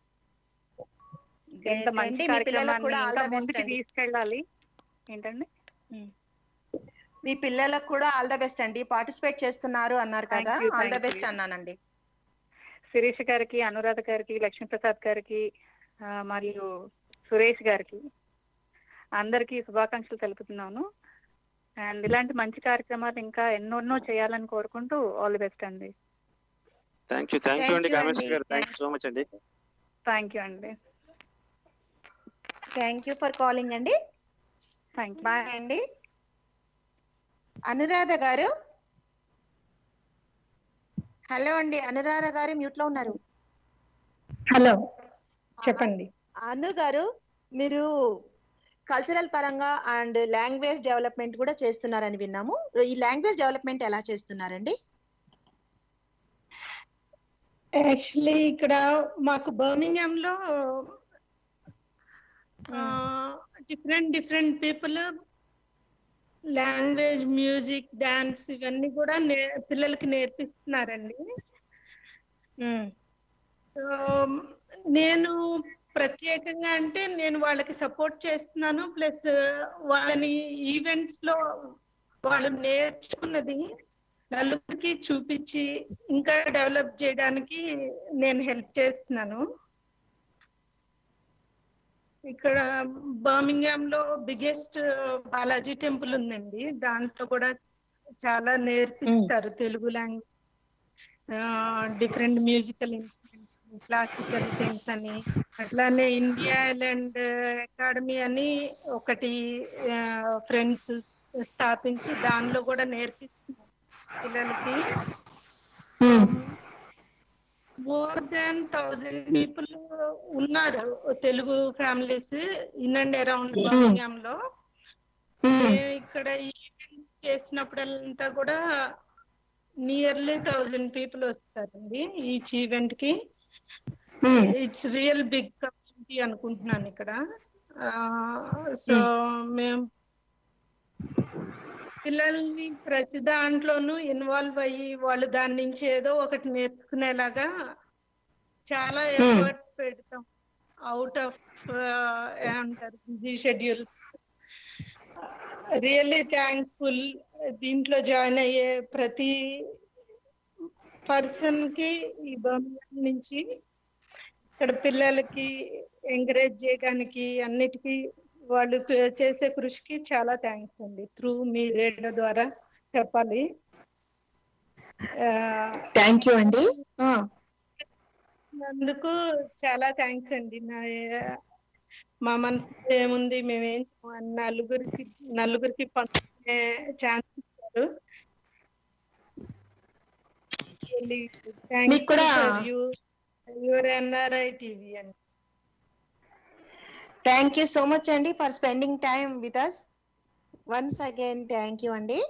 ఇంత మంచి కార్యక్రమాన్ని ఇంకా ముందుకు తీసుకెళ్ళాలి. ఏంటండి, మీ పిల్లలకు కూడా ఆల్ ద బెస్ట్ అండి. పార్టిసిపేట్ చేస్తున్నారు అన్నారు కదా, ఆల్ ద బెస్ట్ అన్నానండి. శిరీష్ గారికి, అనురాధ గారికి, లక్ష్మీప్రసాద్ గారికి మరియు సురేష్ గారికి అందరికి శుభాకాంక్షలు తెలుపుతున్నాను. అండ్ ఇలాంటి మంచి కార్యక్రమాలు ఇంకా ఎన్నో చేయాలని కోరుకుంటూ ఆల్ ది బెస్ట్ అండి. థ్యాంక్ యూ అండి కామేశ్వరి గారు, థ్యాంక్ యూ సో మచ్ అండి. థ్యాంక్ యూ అండి. థ్యాంక్ యూ ఫర్ కాలింగ్ అండి. బాయ్ అండి. అనురాధ గారు, హలో అండి. అనురాధ గారు మ్యూట్ లో ఉన్నారు. హలో, చెప్పండి. అను గారు, మీరు కల్చరల్ పరంగా అండ్ లాంగ్వేజ్ డెవలప్మెంట్ కూడా చేస్తున్నారని విన్నాము. ఈ లాంగ్వేజ్ డెవలప్మెంట్ ఎలా చేస్తున్నారండి? యాక్చువల్లీ ఇక్కడ మాకు బర్మింగ్హామ్ లో different people language, music, dance ఇవన్నీ కూడా పిల్లలకి నేర్పిస్తున్నారండి. సో నేను ప్రత్యేకంగా అంటే నేను వాళ్ళకి సపోర్ట్ చేస్తున్నాను. ప్లస్ వాళ్ళని ఈవెంట్స్ లో వాళ్ళు నేర్చుకున్నది నలుగురికి చూపించి ఇంకా డెవలప్ చేయడానికి నేను హెల్ప్ చేస్తున్నాను. ఇక్కడ బర్మింగ్హామ్ లో బిగ్గెస్ట్ బాలాజీ టెంపుల్ ఉందండి. దాంట్లో కూడా చాలా నేర్పిస్తారు Telugu language, different musical instruments, classical things అని. అట్లానే ఇండియా ఐలాండ్ అకాడమీ అని ఒకటి ఫ్రెండ్స్ స్థాపించి దానిలో కూడా నేర్పిస్తున్నారు పిల్లలకి. మోర్ దాన్ 1000 పీపుల్ ఉన్నారు Telugu families in and around Birmingham లో. మేము ఇక్కడ ఈవెంట్స్ చేసినప్పుడంతా కూడా నియర్లీ 1000 పీపుల్ వస్తారండి ఈచ్ ఈవెంట్ కి. ఇట్స్ రియల్ బిగ్ కమ్యూనిటీ అనుకుంటున్నాను ఇక్కడ. సో మేము పిల్లల్ని ప్రతి దాంట్లోనూ ఇన్వాల్వ్ అయ్యి వాళ్ళు దాని నుంచి ఏదో ఒకటి నేర్చుకునేలాగా చాలా ఎఫర్ట్ పెడతాం అవుట్ ఆఫ్ ఏమంటారు బిజీ షెడ్యూల్. Really thankful. దీంట్లో జాయిన్ అయ్యే ప్రతి పర్సన్ కి ఈ బర్మింగ్హామ్ నుంచి ఇక్కడ పిల్లలకి ఎంకరేజ్ చేయడానికి అన్నిటికీ వాళ్ళు చేసే కృషికి చాలా థ్యాంక్స్ అండి. త్రూ మీ రేడియో ద్వారా చెప్పాలి. థ్యాంక్ యూ అండి. అందుకు చాలా థ్యాంక్స్ అండి. మా మనసులో ఏముంది మేమేం నలుగురికి పంచుకునే ఛాన్స్ ఇచ్చారు. మీకు కూడా యువర్ ఎన్ఆర్ఐ టీవీ అండి. థ్యాంక్ యూ సో మచ్ అండి for spending time with us. Once again thank you అండి.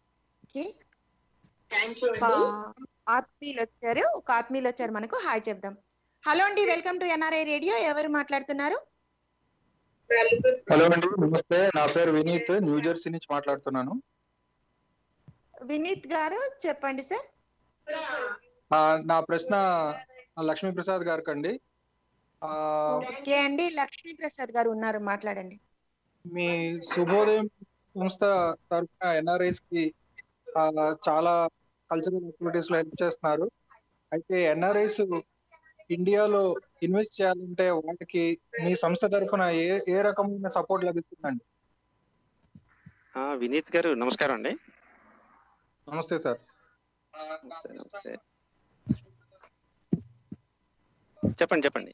ఆత్మీయులు వచ్చారు మనకు. హాయ్ చెప్దాం. హలో అండి, వెల్కమ్ టు ఎన్ఆర్ఐ రేడియో. ఎవరు మాట్లాడుతున్నారు? హలో అండి, నమస్తే. నా పేరు వినీత్, న్యూజెర్సీ నుంచి మాట్లాడుతున్నాను. వినీత్ గారు చెప్పండి సార్. నా ప్రశ్న లక్ష్మీ ప్రసాద్ గారికి అండి. ఓకే అండి, లక్ష్మీ ప్రసాద్ గారు ఉన్నారు, మాట్లాడండి. మీ శుభోదయం సంస్థ తరఫున ఎన్ఆర్ఐస్ కి చాలా కల్చరల్ యాక్టివిటీస్ లో హెల్ప్ చేస్తున్నారు. అయితే ఎన్ఆర్ఐస్ ఇండియాలో ఇన్వెస్ట్ చేయాలంటే వాటికి మీ సంస్థ తరఫున ఏ రకమైన సపోర్ట్ లభిస్తుందండి? వినీత్ గారు నమస్కారం అండి. నమస్తే సార్. నమస్తే. చెప్పండి.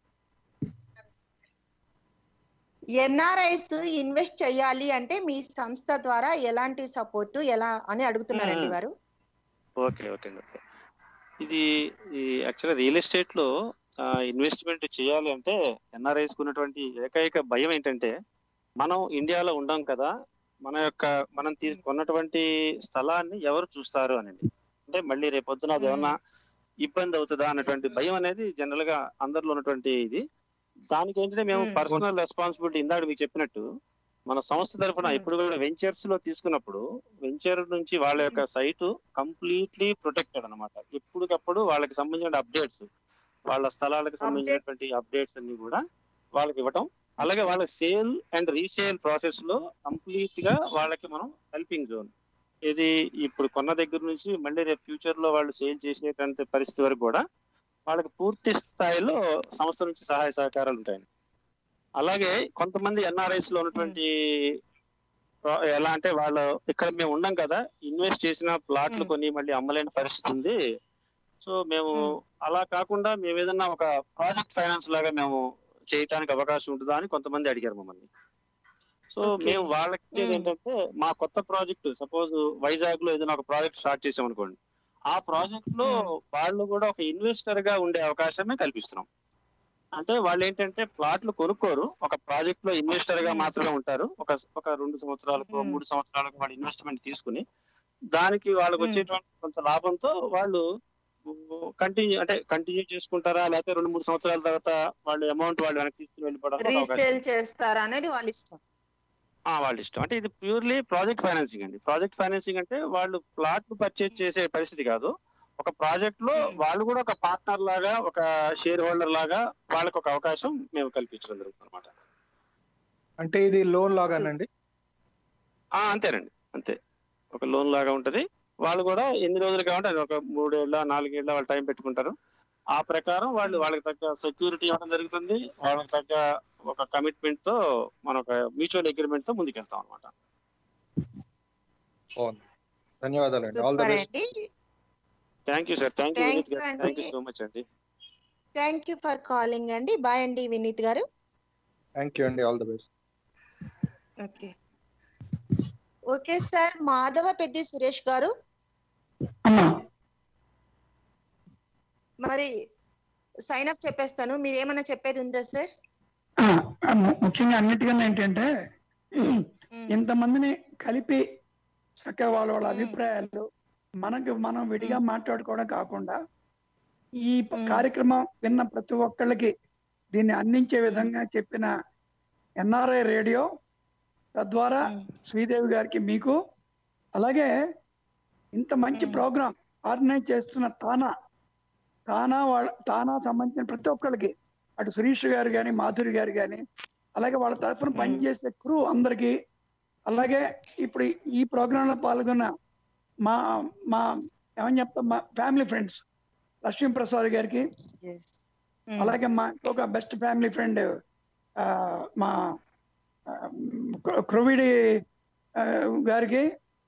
ఎన్ఆర్ఐస్ ఇన్వెస్ట్ చేయాలి అంటే మీ సంస్థ ద్వారా ఎలాంటి సపోర్ట్ ఎలా అని అడుగుతున్నారండి వారు. ఓకే. ఇది యాక్చువల్గా రియల్ ఎస్టేట్ లో ఇన్వెస్ట్మెంట్ చేయాలి అంటే ఎన్ఆర్ఐస్ ఉన్నటువంటి ఏకైక భయం ఏంటంటే మనం ఇండియాలో ఉండం కదా, మనం తీసుకున్నటువంటి స్థలాన్ని ఎవరు చూస్తారు అనేది. అంటే మళ్ళీ రేపొద్దున అది ఏమన్నా ఇబ్బంది అవుతుందా అన్నటువంటి భయం అనేది జనరల్ గా అందరిలో ఉన్నటువంటి ఇది. దానికి ఏంటంటే మేము పర్సనల్ రెస్పాన్సిబిలిటీ ఇందాక మీకు చెప్పినట్టు మన సంస్థ తరఫున ఇప్పుడు కూడా వెంచర్స్ లో తీసుకున్నప్పుడు వెంచర్ నుంచి వాళ్ళ యొక్క సైట్ కంప్లీట్లీ ప్రొటెక్టెడ్ అనమాట. ఎప్పటికప్పుడు వాళ్ళకి సంబంధించిన అప్డేట్స్, వాళ్ళ స్థలాలకు సంబంధించినటువంటి అప్డేట్స్ అన్ని కూడా వాళ్ళకి ఇవ్వటం, అలాగే వాళ్ళ సేల్ అండ్ రీసేల్ ప్రాసెస్ లో కంప్లీట్ గా వాళ్ళకి మనం హెల్పింగ్ జోన్. ఇది ఇప్పుడు కొన్న దగ్గర నుంచి మళ్ళీ రేపు ఫ్యూచర్ లో వాళ్ళు సేల్ చేసేటువంటి పరిస్థితి వరకు కూడా వాళ్ళకి పూర్తి స్థాయిలో సంస్థ నుంచి సహాయ సహకారాలు ఉంటాయి. అలాగే కొంతమంది ఎన్ఆర్ఐస్ లో ఉన్నటువంటి ఎలా అంటే వాళ్ళు ఇక్కడ మేము ఉన్నాం కదా, ఇన్వెస్ట్ చేసిన ప్లాట్లు కొని మళ్ళీ అమ్మలేని పరిస్థితి ఉంది. సో మేము అలా కాకుండా మేము ఏదన్నా ఒక ప్రాజెక్ట్ ఫైనాన్స్ లాగా మేము చేయటానికి అవకాశం ఉంటుందా అని కొంతమంది అడిగారు మమ్మల్ని. సో మేము వాళ్ళకి ఏంటంటే మా కొత్త ప్రాజెక్ట్ సపోజ్ వైజాగ్ లో ఏదైనా ఒక ప్రాజెక్ట్ స్టార్ట్ చేసాం అనుకోండి, ఆ ప్రాజెక్ట్ లో వాళ్ళు కూడా ఒక ఇన్వెస్టర్ గా ఉండే అవకాశమే కల్పిస్తున్నాం. అంటే వాళ్ళు ఏంటంటే ప్లాట్లు కొనుక్కోరు, ఒక ప్రాజెక్ట్ లో ఇన్వెస్టర్ గా మాత్రమే ఉంటారు. ఒక 2 సంవత్సరాలకు 3 సంవత్సరాలకు వాళ్ళు ఇన్వెస్ట్మెంట్ తీసుకుని దానికి వాళ్ళకి వచ్చేటువంటి కొంత లాభంతో వాళ్ళు కంటిన్యూ చేసుకుంటారా, లేకపోతే 2-3 సంవత్సరాల తర్వాత వాళ్ళు అమౌంట్ వాళ్ళు వెనక్కి తీసుకుని వెళ్ళిపోవడం చేస్తారా అనేది వాళ్ళ ఇష్టం. వాళ్ళ ఇష్టం. అంటే ఇది ప్యూర్లీ ప్రాజెక్ట్ ఫైనాన్సింగ్ అండి. ప్రాజెక్ట్ ఫైనాన్సింగ్ అంటే వాళ్ళు ప్లాట్ పర్చేజ్ చేసే పరిస్థితి కాదు. ఒక ప్రాజెక్ట్ లో వాళ్ళు కూడా ఒక పార్ట్నర్ లాగా, ఒక షేర్ హోల్డర్ లాగా వాళ్ళకి ఒక అవకాశం మేము కల్పించడం జరుగుతుంది అనమాట. అంటే ఇది లోన్ లాగానండి? అంతేనండి, అంతే. ఒక లోన్ లాగా ఉంటది. వాళ్ళు కూడా ఎన్ని రోజులు కావాలంటే అది ఒక 3 ఏళ్ళ 4 ఏళ్ళ వాళ్ళు టైం పెట్టుకుంటారు. ఆ ప్రకారం వాళ్ళకి తగ్గ సెక్యూరిటీ ఇవ్వడం జరుగుతుంది. వాళ్ళకి తగ్గ ఒక కమిట్మెంట్ తో మనం ఒక మ్యూచువల్ అగ్రిమెంట్ తో ముందుకెళ్తాం అనమాట. ధన్యవాదాలండి. All the super best. అండి. Thank you sir. Thank you thank Vineet you గారు. అండి. థ్యాంక్ యూ సో మచ్ అండి. థ్యాంక్ యూ ఫర్ కాలింగ్ అండి. బాయ్ అండి వినీత్ గారు. థ్యాంక్ యూ అండి. All the best. Okay okay sir. Madhava Peddi Suresh గారు, అమ్మా మరి సైన్ అప్ చెప్పేస్తాను. మీరు ఏమైనా చెప్పేది ఉందా సార్? ముఖ్యంగా అన్నిటికన్నా ఏంటంటే ఇంతమందిని కలిపి చక్కగా వాళ్ళ వాళ్ళ అభిప్రాయాలు మనం విడిగా మాట్లాడుకోవడం కాకుండా ఈ కార్యక్రమం విన్న ప్రతి ఒక్కళ్ళకి దీన్ని అందించే విధంగా చెప్పిన ఎన్ఆర్ఐ రేడియో, తద్వారా శ్రీదేవి గారికి, మీకు, అలాగే ఇంత మంచి ప్రోగ్రాం ఆర్గనైజ్ చేస్తున్న తానా సంబంధించిన ప్రతి ఒక్కళ్ళకి, అటు సురేష్ గారు కానీ, మాధురి గారు కానీ, అలాగే వాళ్ళ తరఫున పనిచేసే క్రూ అందరికి, అలాగే ఇప్పుడు ఈ ప్రోగ్రామ్ లో పాల్గొన్న మా మా ఏమని చెప్తాం మా ఫ్యామిలీ ఫ్రెండ్స్ లక్ష్మీ ప్రసాద్ గారికి, అలాగే మా ఇంకొక బెస్ట్ ఫ్యామిలీ ఫ్రెండ్ మా క్రోవిడి గారికి,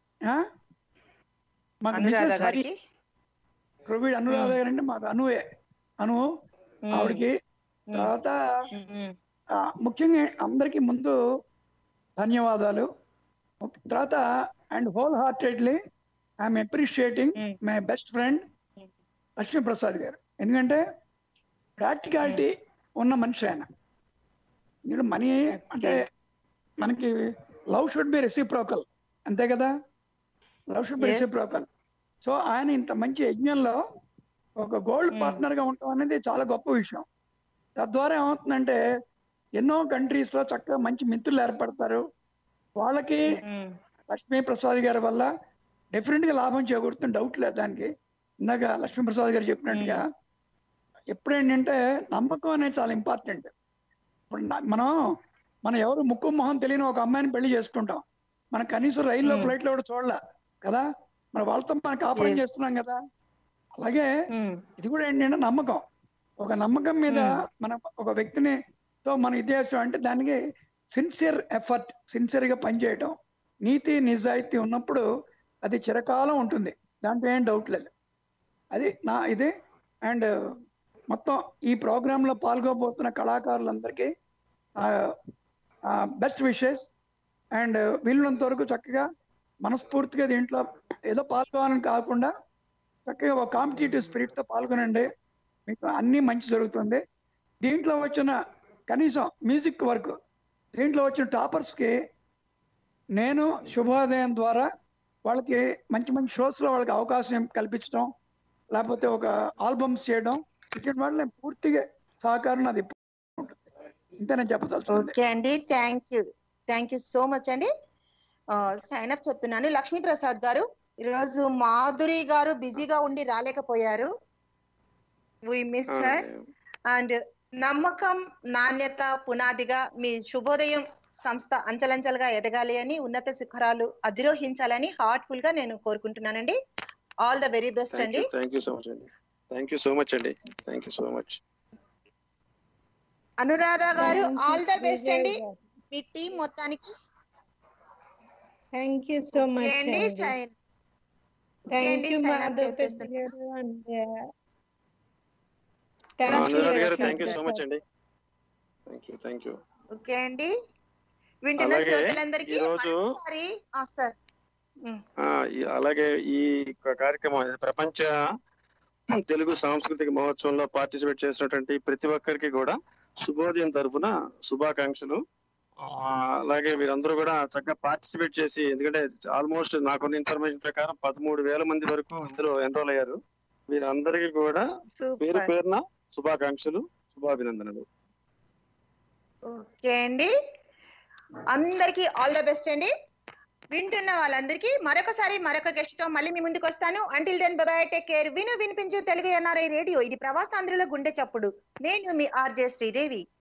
మాకు మిసెస్ హరి, క్రోవిడ్ అనురాధ గారు అంటే మాకు అను ఆవిడకి, తర్వాత ముఖ్యంగా అందరికి ముందు ధన్యవాదాలు. తర్వాత and whole heartedly I'm appreciating my best friend Lakshmi Prasad గారు. ఎందుకంటే ప్రాక్టికాలిటీ ఉన్న మనిషి ఆయన. మనీ అంటే మనకి లవ్ షుడ్ బి రెసిప్రోకల్, అంతే కదా, love should be reciprocal. So ఆయన ఇంత మంచి యజ్ఞంలో ఒక గోల్డ్ పార్ట్నర్ గా ఉండటం అనేది చాలా గొప్ప విషయం. తద్వారా ఏమవుతుందంటే ఎన్నో కంట్రీస్ లో చక్కగా మంచి మిత్రులు ఏర్పడతారు. వాళ్ళకి లక్ష్మీ ప్రసాద్ గారి వల్ల డెఫినెట్ గా లాభం చేకూరుతుంది, డౌట్ లేదు దానికి. ఇందాక లక్ష్మీ ప్రసాద్ గారు చెప్పినట్టుగా ఎప్పుడేంటంటే నమ్మకం అనేది చాలా ఇంపార్టెంట్. ఇప్పుడు మనం ఎవరు ముక్కు మొహం తెలియని ఒక అమ్మాయిని పెళ్లి చేసుకుంటాం, మన కనీసం రైల్లో ఫ్లైట్ లో కూడా చూడలే కదా, మన వాళ్ళతో మనం కాపురం చేస్తున్నాం కదా. అలాగే ఇది కూడా ఏంటంటే నమ్మకం. ఒక నమ్మకం మీద మనం ఒక వ్యక్తిని తో మనం ఇదేసం అంటే దానికి సిన్సియర్ ఎఫర్ట్, సిన్సియర్ గా పనిచేయటం, నీతి నిజాయితీ ఉన్నప్పుడు అది చిరకాలం ఉంటుంది, దాంట్లో ఏం డౌట్ లేదు. అది ఇది. అండ్ మొత్తం ఈ ప్రోగ్రామ్ లో పాల్గొబోతున్న కళాకారులందరికీ బెస్ట్ విషెస్. అండ్ వీళ్ళంత వరకు చక్కగా మనస్ఫూర్తిగా దీంట్లో ఏదో పాల్గొనాలని కాకుండా చక్కగా ఒక కాంపిటేటివ్ స్పిరిట్ తో పాల్గొనండి, మీకు అన్ని మంచి జరుగుతుంది. దీంట్లో వచ్చిన కనీసం మ్యూజిక్ వర్క్ దీంట్లో వచ్చిన టాపర్స్ కి నేను శుభోదయం ద్వారా వాళ్ళకి మంచి మంచి షోస్ లో వాళ్ళకి అవకాశం కల్పించడం, లేకపోతే ఒక ఆల్బమ్స్ చేయడం, ఇటువంటి వాళ్ళు నేను పూర్తిగా సహకారం అది ఉంటుంది. ఇంతే నేను చెప్పదలుచుకుంది. ఓకే అండి, థ్యాంక్ యూ సో మచ్ అండి. సైన్ అప్ చెప్తున్నాను. లక్ష్మీ ప్రసాద్ గారు, ఈరోజు మాధురి గారు బిజీగా ఉండి రాలేకపోయారు. We miss sir. అండ్ నమ్మకం, నాణ్యత పునాదిగా మీ శుభోదయం సంస్థ అంచెలంచెలుగా ఎదగాలి అని, ఉన్నత శిఖరాలు అధిరోహించాలని హార్ట్ఫుల్ గా నేను కోరుకుంటున్నానండి. ఆల్ ద వెరీ బెస్ట్ అండి. థ్యాంక్ యూ సో మచ్ అండి. థ్యాంక్ యూ సో మచ్ అండి. Thank you so much. Anuradha గారు, ఆల్ ద బెస్ట్ అండి మీ టీం మొత్తానికి. థ్యాంక్ యూ సో మచ్ అండి. థ్యాంక్ యూ మాధవ్ పెద్ద గారు. అనురాధ గారు థ్యాంక్ యూ సో మచ్ అండి. Thank you. ఓకే అండి, వింటున్న శ్రోతలందరికీ ఈరోజు సార్ అలాగే ఈ కార్యక్రమం ప్రపంచ తెలుగు సాంస్కృతిక మహోత్సవంలో పార్టిసిపేట్ చేసినటువంటి ప్రతి ఒక్కరికి కూడా శుభోదయం తరఫున శుభాకాంక్షలు. అలాగే మీరందరూ కూడా చక్కగా పార్టిసిపేట్ చేసి, ఎందుకంటే ఆల్మోస్ట్ నాకున్న ఇన్ఫర్మేషన్ ప్రకారం 13,000 మంది వరకు ఇందులో ఎన్రోల్ అయ్యారు. మీరందరికీ కూడా పేరు పేరున శుభాకాంక్షలు, శుభాభినందనలు. ఓకే అండి, అందరికి ఆల్ ద బెస్ట్ అండి. వింటున్న వాళ్ళందరికీ మరొకసారి మరొక గెస్ట్ తో మళ్ళీ మీ ముందుకు వస్తాను. Until then bye bye, take care. వినిపించు తెలుగు ఎన్ఆర్ఐ రేడియో, ఇది ప్రవాసాంధ్రుల గుండె చప్పుడు. నేను మీ ఆర్జే శ్రీదేవి.